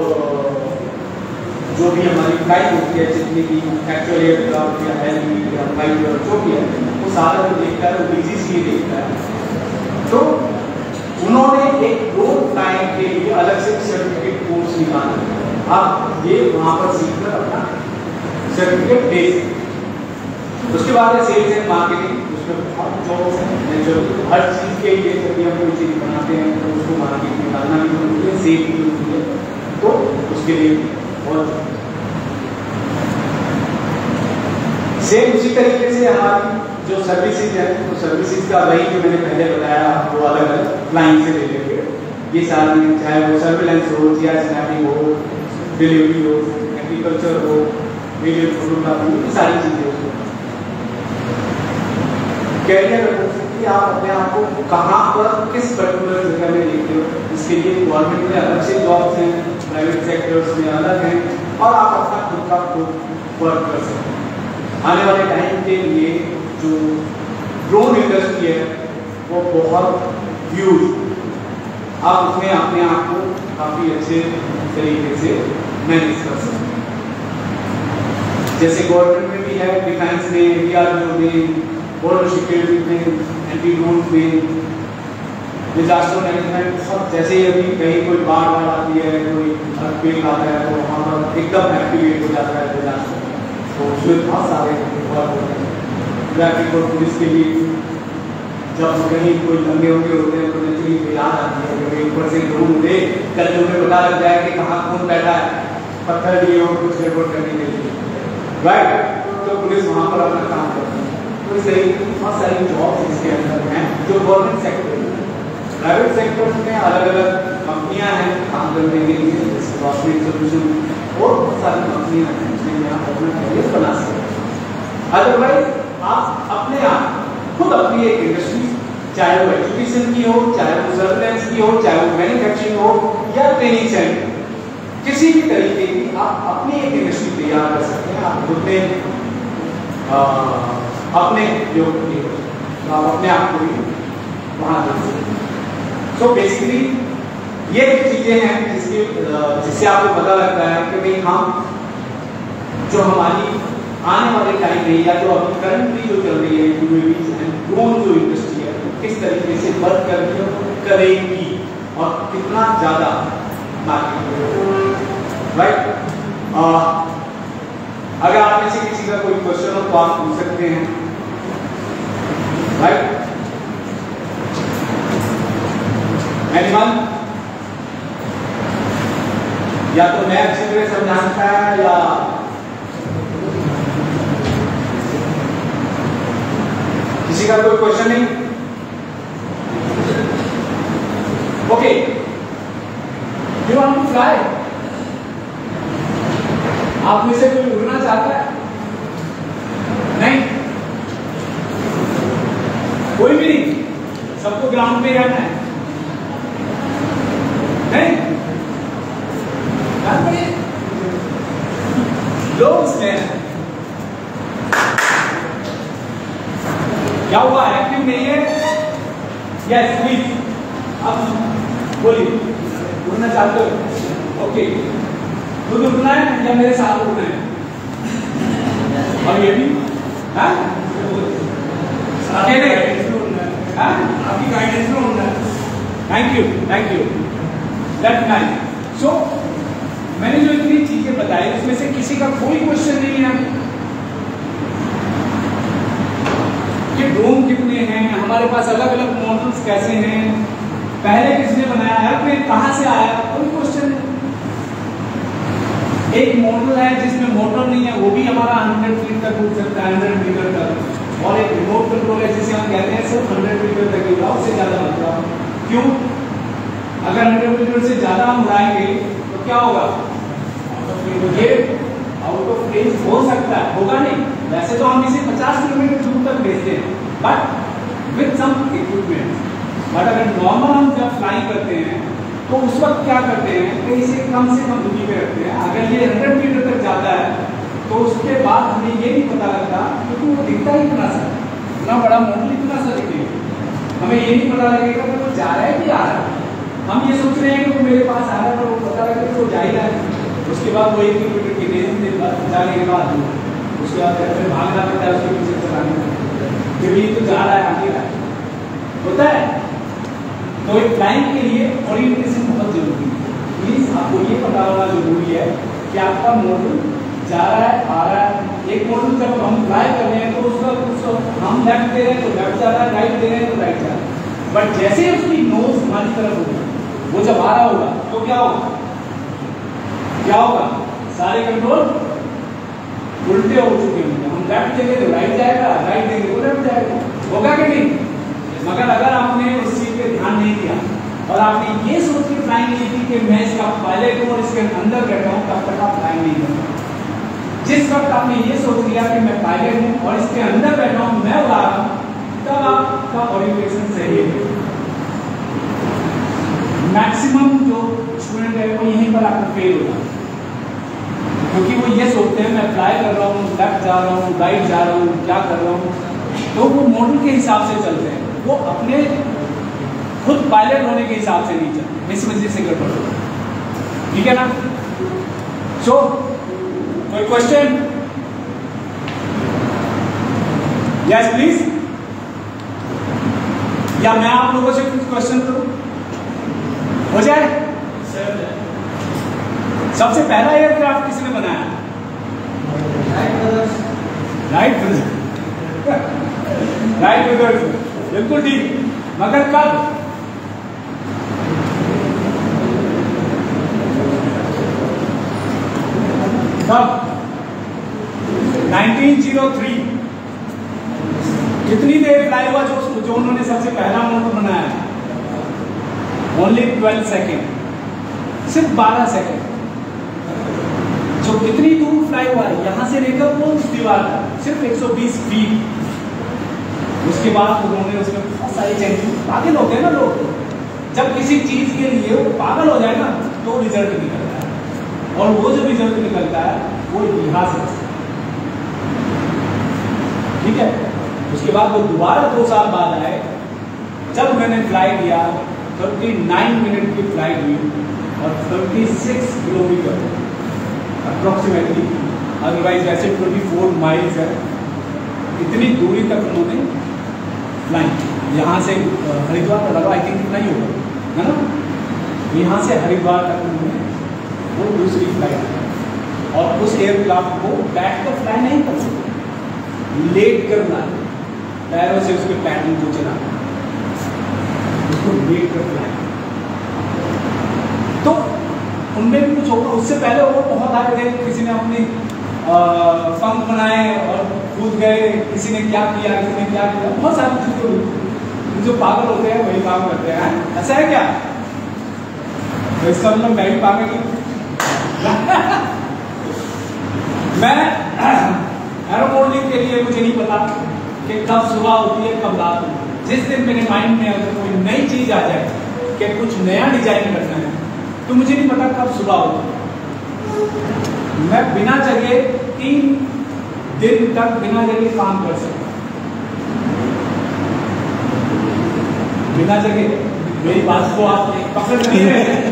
जो भी हमारी फ्लाइंग होती है, जितनी भी एक्चुअली एयरक्राफ्ट या हेली या फाइटर जो भी है वो सारा जो देखता है वो DCCA देखता है। तो उन्होंने एक ड्रोन फ्लाइंग के लिए अलग से सर्टिफिकेट कोर्स निकाला। आप ये वहाँ पर सीखकर अपना सर्टिफिकेट दे सकते। उसके बाद है सेल्स एंड मार्केटिंग, उसमें बहुत जॉब्स हैं नेचुरली। हर चीज़ के लिए जब भी हम कोई चीज़ बनाते हैं तो उसको मार्केट में डालना भी जरूरी है, सेल भी जरूरी है, तो उसके लिए बहुत सेम उसी तरीके से हमारी जो सर्विसेज है, तो सर्विसेज का वही जो मैंने पहले बताया वो अलग अलग फ्लाइंग से रिलेटेड ये सारी, चाहे वो सर्विलेंस हो, या स्नैपिंग हो, डिलीवरी हो, एग्रीकल्चर हो, वीडियो फोटोग्राफी, ये सारी चीज़ें उसको कैरियर कि आप अपने आप को कहाँ पर किस पर्टिकुलर जगह में देखते हो। इसके लिए गवर्नमेंट में अलग से जॉब्स हैं, प्राइवेट सेक्टर्स में अलग हैं, और आप अपना खुद का खुद वर्क कर सकते हैं। आने वाले टाइम के लिए जो ड्रोन इंडस्ट्री है वो बहुत ह्यूज, आप उसमें अपने आप को काफ़ी अच्छे तरीके से मैनेज कर सकते हैं। जैसे गवर्नमेंट में भी है, डिफेंस में, DRDO में, बॉर्डर सिक्योरिटी में, एंटी ड्रोन में, डिजास्टर मैनेजमेंट, सब। जैसे अभी कहीं कोई बाढ़ आती है, कोई अर्थक्वेक आता है तो वहाँ पर एकदम एक्टिवेट हो जाता है डिजास्टर, तो उसमें बहुत सारे वर्क होते हैं। ट्रैफिक और पुलिस के लिए जब कहीं कोई दंगे होंगे होते हैं तो नेचुरली याद आती है कि ऊपर से ड्रोन उड़े, कल तुम्हें पता लग जाए कि कहाँ कौन बैठा है, पत्थर दिए हो कुछ गड़बड़ करने के लिए, राइट। तो पुलिस वहाँ पर अपना काम करती है। तो इस तरीके की बहुत सारी जॉब्स इसके अंदर हैं जो गवर्नमेंट सेक्टर में। प्राइवेट सेक्टर में अलग अलग कंपनियां हैं काम करने के लिए, जैसे रॉस्मेट सोल्यूशन, और बहुत सारी कंपनियां हैं जिनमें आप अपना करियर बना सकते हैं। अदरवाइज आप अपने आप खुद अपनी एक इंडस्ट्री, चाहे वो एजुकेशन की हो, चाहे वो सर्विलेंस की हो, चाहे वो मैन्युफैक्चरिंग हो या ट्रेनिंग सेंटर, किसी भी तरीके की आप अपनी एक इंडस्ट्री तैयार कर सकते हैं। आप खुद में अपने योग के तो आप अपने आप को भी वहाँ दे सकते हैं। सो बेसिकली ये चीज़ें हैं जिससे आपको पता लगता है कि भाई हम जो हमारी आने वाले टाइम में या जो अभी करंटली जो चल रही है UAVs एंड ड्रोन जो इंडस्ट्री है किस तरीके से वर्क करेगी और कितना ज़्यादा मार्केट, राइट। अगर आप में से किसी का कोई क्वेश्चन हो तो आप पूछ सकते हैं, राइट। एनीवन? या तो मैं अच्छी तरह समझाता है या किसी का कोई क्वेश्चन नहीं? Okay, you want to fly? आप में से कोई उड़ना चाहता है? नहीं, कोई भी नहीं, सबको ग्राउंड पे रहना है। नहीं, लोग उसमें क्या हुआ, एक्टिव नहीं है? यस प्लीज, अब बोलिए, उड़ना चाहते हो? ओके, खुद उड़ना है या मेरे साथ उड़ना है? और ये भी अकेले आपकी गाइडेंस में उड़ना है। Thank you, thank you, that's nice. So मैंने जो इतनी चीजें बताई उसमें से किसी का कोई क्वेश्चन नहीं है? कि ड्रोन कितने हैं, हमारे पास अलग अलग मॉडल्स कैसे हैं, पहले किसने बनाया, एयरप्लेन कहां से आया, कोई क्वेश्चन नहीं। एक मॉडल है जिसमें मोटर नहीं है, वो भी हमारा 100 फीट तक उड़ सकता है, 100 मीटर तक। और एक रिमोट कंट्रोल है जिसे हम कहते हैं सिर्फ 100 मीटर तक ही उड़ा, उससे ज्यादा मत उड़ाओ। क्यों? अगर 100 मीटर से ज्यादा हम उड़ाएंगे तो क्या होगा? ये आउट ऑफ रेंज हो सकता है, होगा नहीं। वैसे तो हम इसे 50 किलोमीटर दूर तक भेजते हैं, but with some equipment. But अगर नॉर्मल हम जब फ्लाई करते हैं तो उस वक्त क्या करते हैं कि इसे कम से कम दूरी पे रखते हैं। अगर ये 100 मीटर तक जाता है तो उसके बाद हमें ये नहीं पता लगता, क्योंकि वो दिखता ही इतना सा, इतना बड़ा मॉडल इतना सा दिखेगा, हमें ये नहीं पता लगेगा कि वो जा रहा है कि आ रहा है। हम ये सोच रहे हैं कि वो मेरे पास आ रहा है, पर वो पता लगे तो वो जा ही रहा है। उसके बाद वो 1 किलोमीटर की रेंज में जाने के बाद उसके बाद फिर भागना पड़ता है उसके पीछे चलाने, कि भी तो जा रहा है, आगे रहा है, होता है। तो एक फ्लाइंग के लिए ओरिएंटेशन बहुत जरूरी है। प्लीज आपको ये पता होना जरूरी है कि आपका मॉडल जा रहा है, आ रहा है। एक मॉडल जब हम फ्लाई कर रहे हैं तो उसका हम लेफ्ट दे रहे हैं तो लेफ्ट जा रहा है, राइट दे रहे हैं तो राइट जा रहा है। बट जैसे उसकी नोज हमारी तरफ होगी, वो जब आ रहा होगा तो क्या होगा? क्या होगा? सारे कंट्रोल उल्टे हो चुके होंगे। हम लेफ्ट देंगे तो राइट जाएगा, राइट देंगे तो लेफ्ट जाएगा, होगा कि नहीं? मगर अगर आपने उस चीज पे ध्यान नहीं दिया और आपने ये सोच के फ्लाइंग नहीं की कि मैं इसका पायलट हूं और इसके अंदर बैठा हूं, तब तक आप फ्लाइंग नहीं कर पाओगे। जिस वक्त आपने ये सोच लिया कि मैं पायलट हूं और इसके अंदर बैठा हूं, मैं उड़ा रहा हूं, तब आपका ओरिएंटेशन सही है। मैक्सिमम जो स्टूडेंट है वो यहीं पर आपको फेल होता है, क्योंकि वो ये सोचते हैं मैं फ्लाई कर रहा हूँ, लेफ्ट जा रहा हूँ, राइट जा रहा हूँ, क्या कर रहा हूँ। तो वो मॉडल के हिसाब से चलते हैं, वो अपने खुद पायलट होने के हिसाब से नहीं चलते, इस वजह से गड़बड़ होता है। ठीक है ना? सो कोई क्वेश्चन? यस प्लीज, या मैं आप लोगों से कुछ क्वेश्चन करूं? हो जाए? सबसे पहला एयरक्राफ्ट किसने बनाया? Wright brothers. राइट ब्रदर्स, बिल्कुल ठीक। मगर कब? कब? 1903। कितनी देर फ्लाई हुआ जो उन्होंने सबसे पहला मॉडल बनाया? ओनली 12 सेकेंड, सिर्फ 12 सेकेंड। जो कितनी दूर फ्लाई हुआ है यहां से लेकर वो उस दीवार तक, सिर्फ 120 फीट। उसके बाद उन्होंने उसमें बहुत सारी चेंजिंग। पागल होते हैं ना लोग, जब किसी चीज के लिए वो पागल हो जाए ना तो रिजल्ट निकलता है, और वो जो रिजल्ट निकलता है वो इतिहास है। ठीक है? उसके बाद वो दोबारा 2 साल बाद आए, जब मैंने फ्लाई किया 39 मिनट की फ्लाइट हुई और 36 किलोमीटर अप्रोक्सीमेटली, अदरवाइज वैसे 24 माइल्स है, इतनी दूरी तक उन्होंने फ्लाइंग। यहाँ से हरिद्वार तक लगा, आई थिंक इतना ही होगा, है ना? यहाँ से हरिद्वार तक उन्होंने वो दूसरी फ्लाइट, और उस एयरक्राफ्ट को बैठ कर फ्लाई नहीं कर सकते, लेट कर फ्लाई, पैरों से उसके पैडल को चलाना, उसको लेट कर फ्लाई। तो उनमें भी कुछ होगा। उससे पहले वो बहुत आगे थे, किसी ने अपनी पंख बनाए और कूद गए, किसी ने क्या किया, किसी ने क्या किया, बहुत सारी चीजें। जो पागल होते हैं वही काम करते हैं, ऐसा है क्या? तो इसका मतलब मैं भी पागल हूँ। मैं एरो मॉडलिंग के लिए मुझे नहीं पता कि कब सुबह होती है कब रात होती है। जिस दिन मेरे माइंड में अगर कोई नई चीज आ जाए कि कुछ नया डिजाइन करना है, तो मुझे नहीं पता कब सुबह होती है। मैं बिना जगह 3 दिन तक बिना जगह काम कर सकता हूँ, बिना जगह। मेरी बात को आप पकड़ नहीं रहे,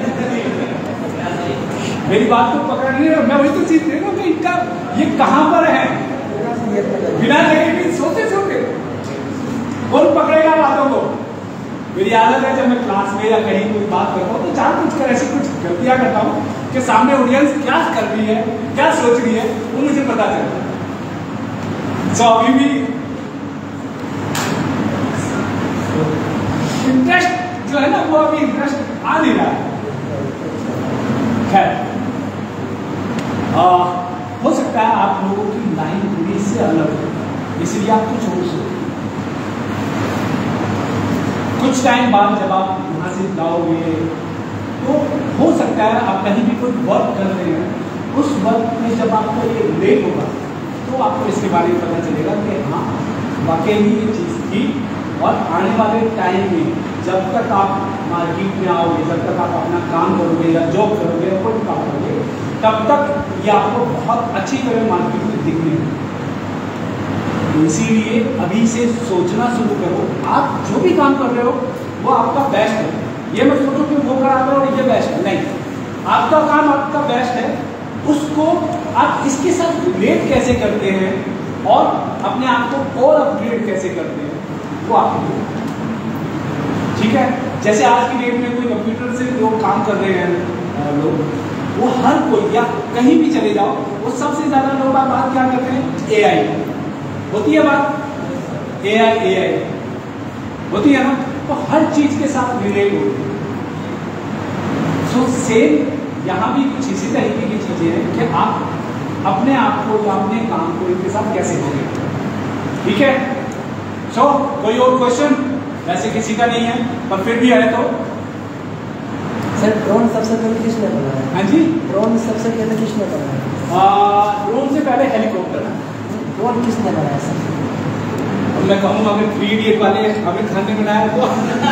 मेरी बात को पकड़ नहीं रहे। मैं वही तो चीज देखूँ कि इनका ये कहां पर है, बिना जगह भी सोते सोते कौन पकड़ेगा बातों को। मेरी आदत है जब मैं क्लास में या कहीं कोई बात करता हूँ तो जानबूझकर ऐसी कुछ गलतियां करता हूँ कि सामने ऑडियंस क्या कर रही है, क्या सोच रही है, वो मुझे पता चलता है। सो अभी भी इंटरेस्ट जो है ना, वो अभी इंटरेस्ट आ नहीं रहा है। खैर, हो सकता है आप लोगों की लाइन थोड़ी से अलग हो, इसलिए आप कुछ और सोचो। कुछ टाइम बाद जब आप यहाँ से जाओगे तो हो सकता है आप कहीं भी कोई वर्क कर रहे हैं, उस वर्क में जब आपको ये रिलेट होगा तो आपको इसके बारे में पता चलेगा कि हाँ वाकई ही ये चीज़ थी। और आने वाले टाइम में जब तक आप मार्केट में आओगे, जब तक आप अपना काम करोगे या जॉब करोगे या कोई काम करोगे, तब तक ये आपको बहुत अच्छी तरह मार्केट में दिखने लगेगा। इसीलिए अभी से सोचना शुरू करो। आप जो भी काम कर रहे हो वो आपका बेस्ट है। ये मत सोचो कि वो करा रहे हो ये बेस्ट है, नहीं। आपका काम आपका बेस्ट है, उसको आप इसके साथ रिलेट कैसे करते हैं और अपने आप को और अपग्रेड कैसे करते हैं, वो आप ठीक है। जैसे आज की डेट में कोई कंप्यूटर से लोग काम कर रहे हैं, लोग वो हर कोई या कहीं भी चले जाओ, वो सबसे ज्यादा लोग बात क्या करते हैं, एआई होती है बात, एआई होती है ना, तो हर चीज के साथ रिलेट होती है। सो सेम यहाँ भी कुछ इसी तरीके की चीजें हैं कि आप अपने आप को या अपने काम को इनके साथ कैसे करें, ठीक है। सो कोई और क्वेश्चन? वैसे किसी का नहीं है, पर फिर भी है तो सर, ड्रोन सबसे पहले किसने बनाया? हाँ जी, ड्रोन सबसे पहले किसने बनाया? ड्रोन से पहले हेलीकॉप्टर है। ड्रोन किसने बनाया सर? अब मैं कहूँ अगर 3D वाले अमिर खान ने बनाया तो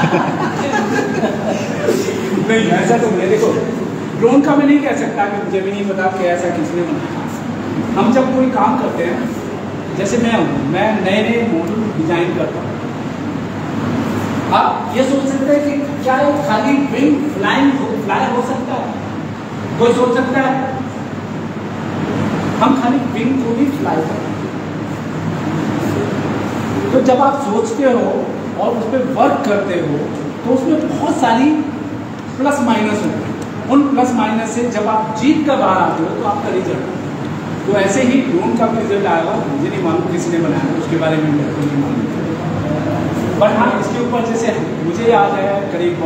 नहीं, ऐसा तो नहीं। देखो, ड्रोन का मैं नहीं कह सकता कि मुझे भी नहीं पता कि ऐसा किसने बनाया। हम जब कोई काम करते हैं, जैसे मैं नए नए मॉडल डिजाइन करता हूँ। आप ये सोच सकते हैं कि क्या एक खाली विंग फ्लाई हो सकता है? कोई सोच सकता है? हम खाली विंग को भी फ्लाई करते हैं। तो जब आप सोचते हो और उस पर वर्क करते हो तो उसमें बहुत सारी प्लस माइनस होते हैं। उन प्लस माइनस से जब आप जीत कर बाहर आते हो तो आपका रिजल्ट, तो ऐसे ही ड्रोन का रिजल्ट आएगा। मुझे नहीं मालूम किसने बनाया, उसके बारे में मेरे को नहीं मालूम, बट हाँ इसके ऊपर जैसे मुझे याद है करीब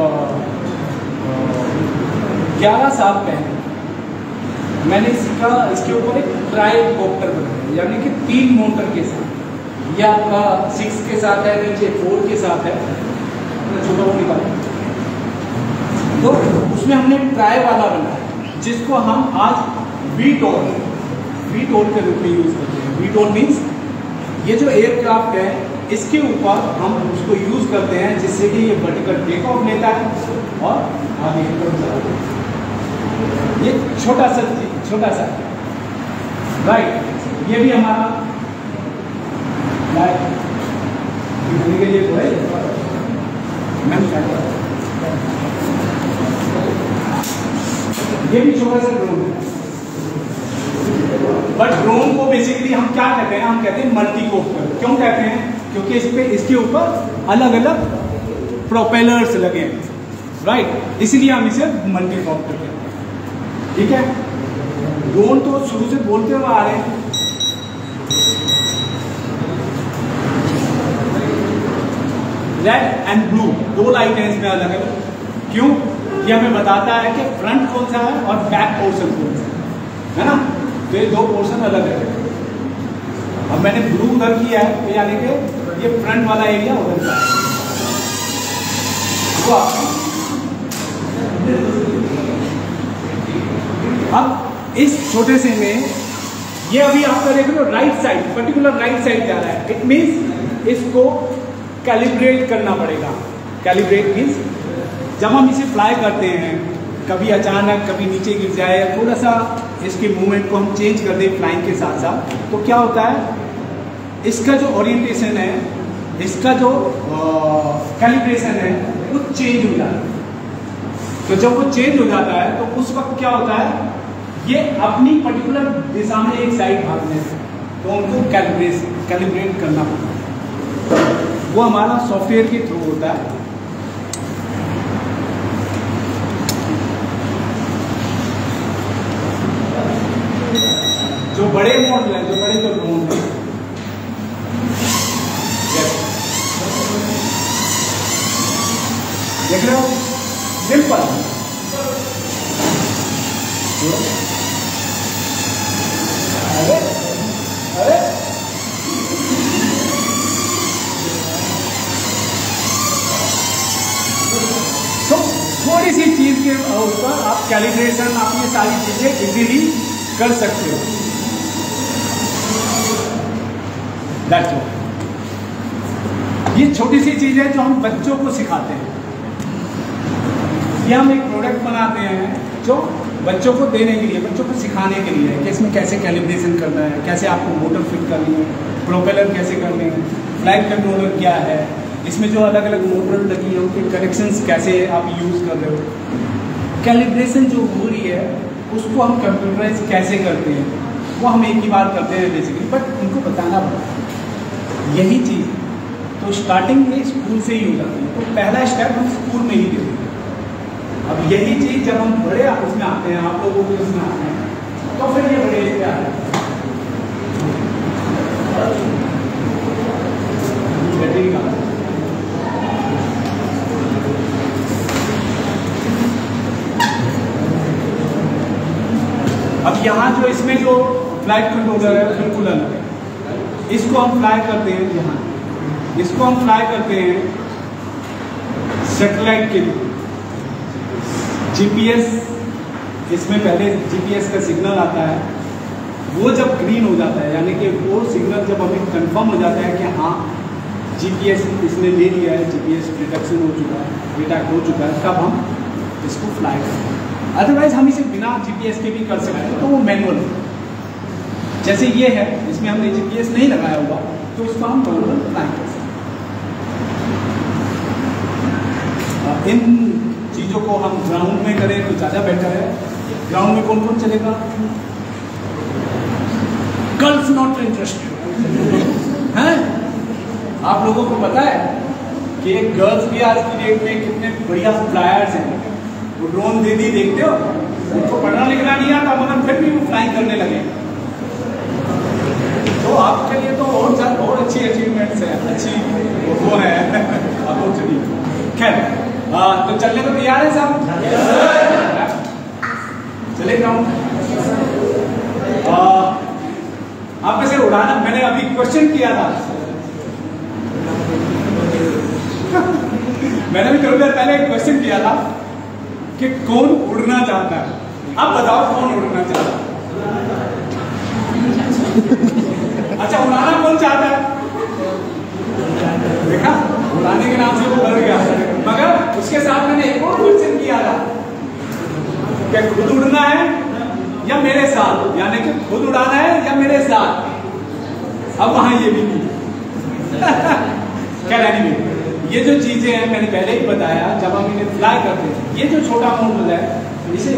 11 साल पहले मैंने इसके ऊपर एक ट्राइकॉप्टर बनाया, यानी कि 3 मोटर के साथ। यह आपका 6 के साथ है, नीचे 4 के साथ है, छोटा वो निकाला। तो उसमें हमने ट्राई वाला बनाया, जिसको हम आज वीटोल के रूप में यूज करते हैं। वीटोल मीन्स ये जो एयरक्राफ्ट है, इसके ऊपर हम उसको यूज करते हैं जिससे कि ये वर्टिकल टेक ऑफ लेता है और आगे की तरफ चलाता है। ये छोटा सा राइट। ये भी हमारा के लिए तो है, ये भी छोटा सा ड्रोन है। बट ड्रोन को बेसिकली हम क्या कहते हैं, हम कहते हैं मल्टीकॉप्टर। क्यों कहते हैं? क्योंकि इसके ऊपर अलग अलग प्रोपेलर्स लगे हैं, राइट। इसलिए हम इसे मल्टीकॉप्टर कहते हैं, ठीक है। ड्रोन तो शुरू से बोलते हुए आ रहे हैं। रेड एंड ब्लू 2 लाइट है इसमें अलग अलग। क्यों? ये हमें बताता है कि फ्रंट कौन सा है और बैक पोर्शन कौन सा है ना। तो ये 2 पोर्शन अलग है। अब मैंने ब्लू उधर किया है तो यानी कि ये फ्रंट वाला एरिया उधर का है। अब इस छोटे से में ये अभी आपका देख लो right side, particular right side जा रहा है। इट मीन्स इसको कैलिब्रेट करना पड़ेगा। कैलिब्रेट मीन्स जब हम इसे फ्लाई करते हैं, कभी अचानक कभी नीचे गिर जाए, थोड़ा सा इसके मूवमेंट को हम चेंज कर दें फ्लाइंग के साथ साथ, तो क्या होता है, इसका जो ओरिएंटेशन है, इसका जो कैलिब्रेशन है वो चेंज हो जाता है। तो जब वो चेंज हो जाता है तो उस वक्त क्या होता है, ये अपनी पर्टिकुलर दिशा में एक साइड भागने से, तो उनको कैलिब्रेट करना पड़ता है। वो हमारा सॉफ्टवेयर के थ्रू होता है। जो बड़े मॉडल हैं, जो बड़े जो ड्रोन हैं, देख रहे हो, सिंपल। अरे अरे तो थोड़ी सी चीज के ऊपर आप कैलिब्रेशन, आप ये सारी चीजें इजीली कर सकते हो। That's all. ये छोटी सी चीज है जो हम बच्चों को सिखाते हैं। ये हम एक प्रोडक्ट बनाते हैं जो बच्चों को देने के लिए, बच्चों को सिखाने के लिए कि इसमें कैसे कैलिब्रेशन करना है, कैसे आपको मोटर फिट करनी है, प्रोपेलर कैसे करने हैं, फ्लाइट कंट्रोलर क्या है, इसमें जो अलग अलग मोटर लगी है उनके कनेक्शंस कैसे आप यूज़ कर रहे हो, कैलिब्रेशन जो हो रही है उसको हम कंप्यूटराइज कैसे करते हैं, वो हम एक ही बार करते हैं बेसिकली, बट उनको बताना पड़ता है। यही चीज़ तो स्टार्टिंग में स्कूल से ही हो जाती है। तो पहला स्टेप हम स्कूल में ही देते हैं। अब यही चीज़ जब हम बड़े उसमें आते हैं, आप लोगों के उसमें आते हैं, तो फिर ये बड़े इसमें आते हैं। अब यहाँ जो इसमें जो फ्लाइट कंट्रोलर है बिल्कुल अलग है। इसको हम फ्लाई करते हैं, यहाँ इसको हम फ्लाई करते हैं सैटेलाइट के लिए। जीपीएस, इसमें पहले जीपीएस का सिग्नल आता है, वो जब ग्रीन हो जाता है, यानी कि वो सिग्नल जब हमें कंफर्म हो जाता है कि हाँ जीपीएस इसने ले लिया है, जीपीएस डिटेक्शन हो चुका है, डिटेक्ट हो चुका है, तब हम इसको फ्लाई करते हैं। अदरवाइज हम इसे बिना जीपीएस के भी कर सकते हैं, तो वो मैनुअल है। जैसे ये है, इसमें हमने जीपीएस नहीं लगाया हुआ, तो उसको हम मैनुअल फ्लाई कर सकते हैं। इन चीज़ों को हम ग्राउंड में करें तो ज़्यादा बेटर है। ग्राउंड में कौन कौन चलेगा? गर्ल्स नॉट इंटरेस्टेड हैं? आप लोगों को पता है कि गर्ल्स भी आज की डेट में कितने बढ़िया फ्लायर्स हैं। वो ड्रोन दीदी देखते हो, उनको पढ़ना लिखना नहीं आता मगर फिर भी वो फ्लाइंग करने लगे। तो आपके लिए तो और अच्छी अचीवमेंट्स है, अच्छी वो है अपॉर्चुनिटी। खैर, तो चलने को तैयार है साहब? चले ग्राउंड। आप में से उड़ाना, मैंने अभी क्वेश्चन किया था मैंने भी थोड़ी देर पहले एक क्वेश्चन किया था कि कौन उड़ना चाहता है। अब बताओ कौन उड़ना चाहता है? अच्छा, उड़ाना कौन चाहता है? देखा, उड़ाने के नाम से वो डर गया, मगर उसके साथ मैंने एक और क्वेश्चन किया था कि खुद उड़ना है या मेरे साथ, यानी कि खुद उड़ाना है या मेरे साथ। अब वहां ये भी नहीं। क्या एनीवे, ये जो चीजें हैं मैंने पहले ही बताया, जब हम इन्हें फ्लाई करते हैं, ये जो छोटा मॉडल है इसे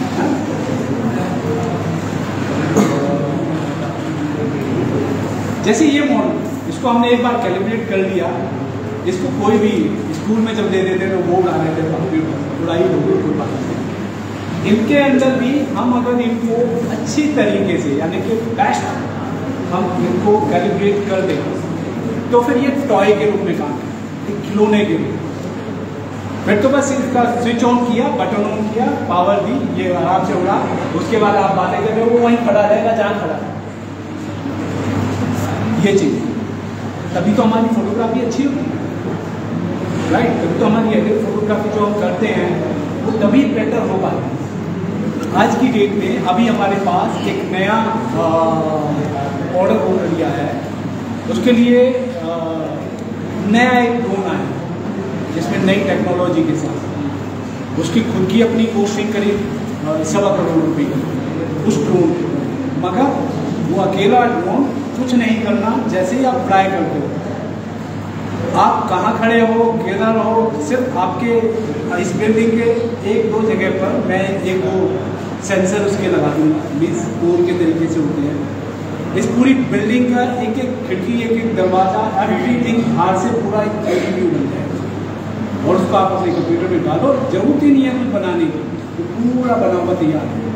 जैसे ये मॉडल, इसको हमने एक बार कैलिब्रेट कर लिया, इसको कोई भी स्कूल में जब दे देते तो वो उड़ा लेते, उड़ाई हो गई, कोई बात नहीं। इनके अंदर भी हम अगर इनको अच्छी तरीके से, यानी कि बेस्ट हम इनको कैलिब्रेट कर दें, तो फिर ये टॉय के रूप में काम करें, एक खिलौने के रूप। फिर तो बस इसका स्विच ऑन किया, बटन ऑन किया, पावर दी, ये आराम से उड़ा। उसके बाद आप बातें कर रहे हो, वो वहीं खड़ा रहेगा जहाँ खड़ा है। ये चीज़, तभी तो हमारी फोटोग्राफी अच्छी होगी, राइट। तभी तो हमारी एडिट फोटोग्राफी जो हम करते हैं वो तभी बेटर हो पाती है। आज की डेट में अभी हमारे पास एक नया ऑर्डर लिया है, उसके लिए नया एक ड्रोन आया जिसमें नई टेक्नोलॉजी के साथ, उसकी खुद की अपनी कॉस्टिंग करीब 1.25 करोड़ रुपये की उस ड्रोन, मगर वो अकेला ड्रोन कुछ नहीं करना, जैसे ही आप फ्लाई करते हो, आप कहाँ खड़े हो, किधर हो, सिर्फ आपके इस बिल्डिंग के 1-2 जगह पर मैं एक वो सेंसर उसके लगा दूँगा, मीन्स पोल के तरीके से होते हैं। इस पूरी बिल्डिंग का एक एक खिड़की, एक एक दरवाजा, एवरीथिंग बाहर से पूरा एक 3D व्यू बन जाएगा और उसको आप अपने कंप्यूटर में डालो, जरूरत ही नहीं है कुछ बनाने की, तो पूरा बना हुआ तैयार है।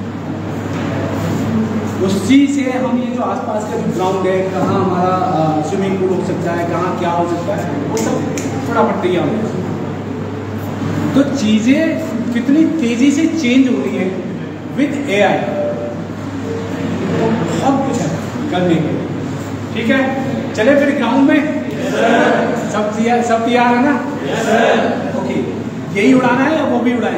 उसी से हम ये जो आसपास का जो ग्राउंड है, कहाँ हमारा स्विमिंग पूल हो सकता है, कहाँ क्या हो सकता है, वो सब फटाफट तैयार हो जाए। तो चीज़ें कितनी तेज़ी से चेंज हो रही है विद AI, बहुत कुछ है करने के, ठीक है। चले फिर ग्राउंड में, सब तैयार है ना? ओके, यही उड़ाना है या वो भी उड़ाएं?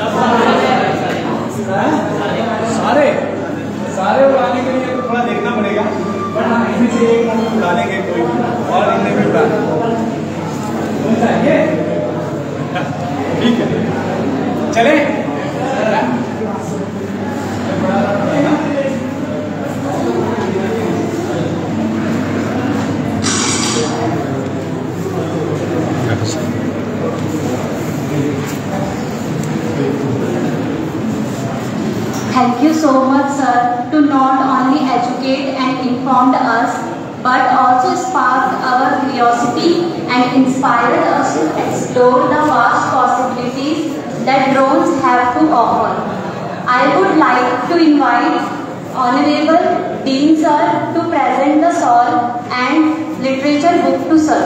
सारे उड़ाने के लिए तो थोड़ा देखना पड़ेगा, बट हाँ इनमें से एक उड़ा लेंगे कोई भी, और इनमें भी उड़ा चाहिए, ठीक है। चले Thank you so much, sir, to not only educate and inform us, but also sparked our curiosity and inspired us to explore the vast possibilities that drones have to offer. I would like to invite Honorable Dean sir to present the Soul and Literature book to sir.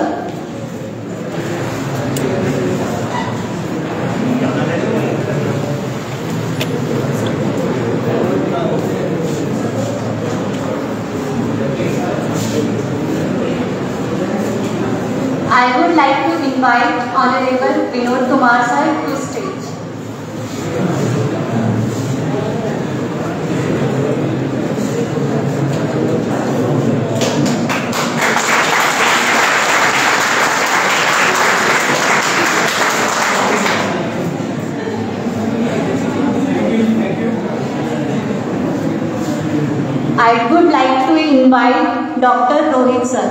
I would like to invite Honorable Vinod Kumar sir to stage. I would like to invite Dr. Rohit sir.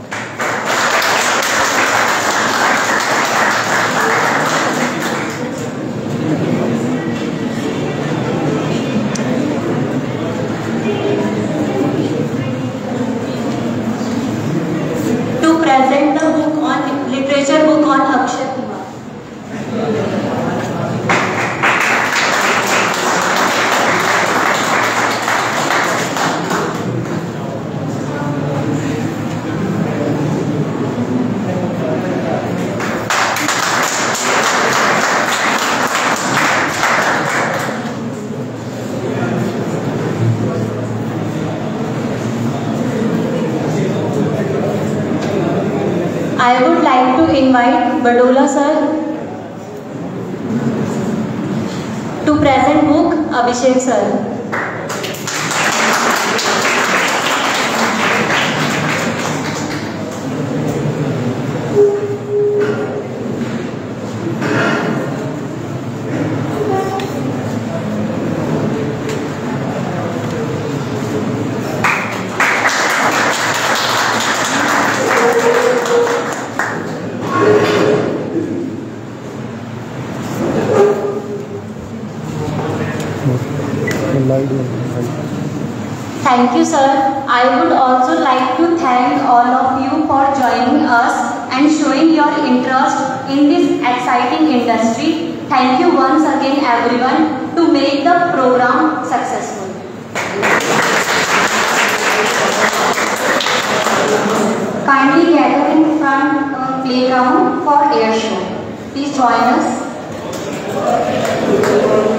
Present the book on literature book on Akshay Kumar. I would like to invite Badola sir to present book Abhishek sir. Thank you, sir. I would also like to thank all of you for joining us and showing your interest in this exciting industry. Thank you once again, everyone, to make the program successful. Kindly gather in front of playground for air show. Please join us.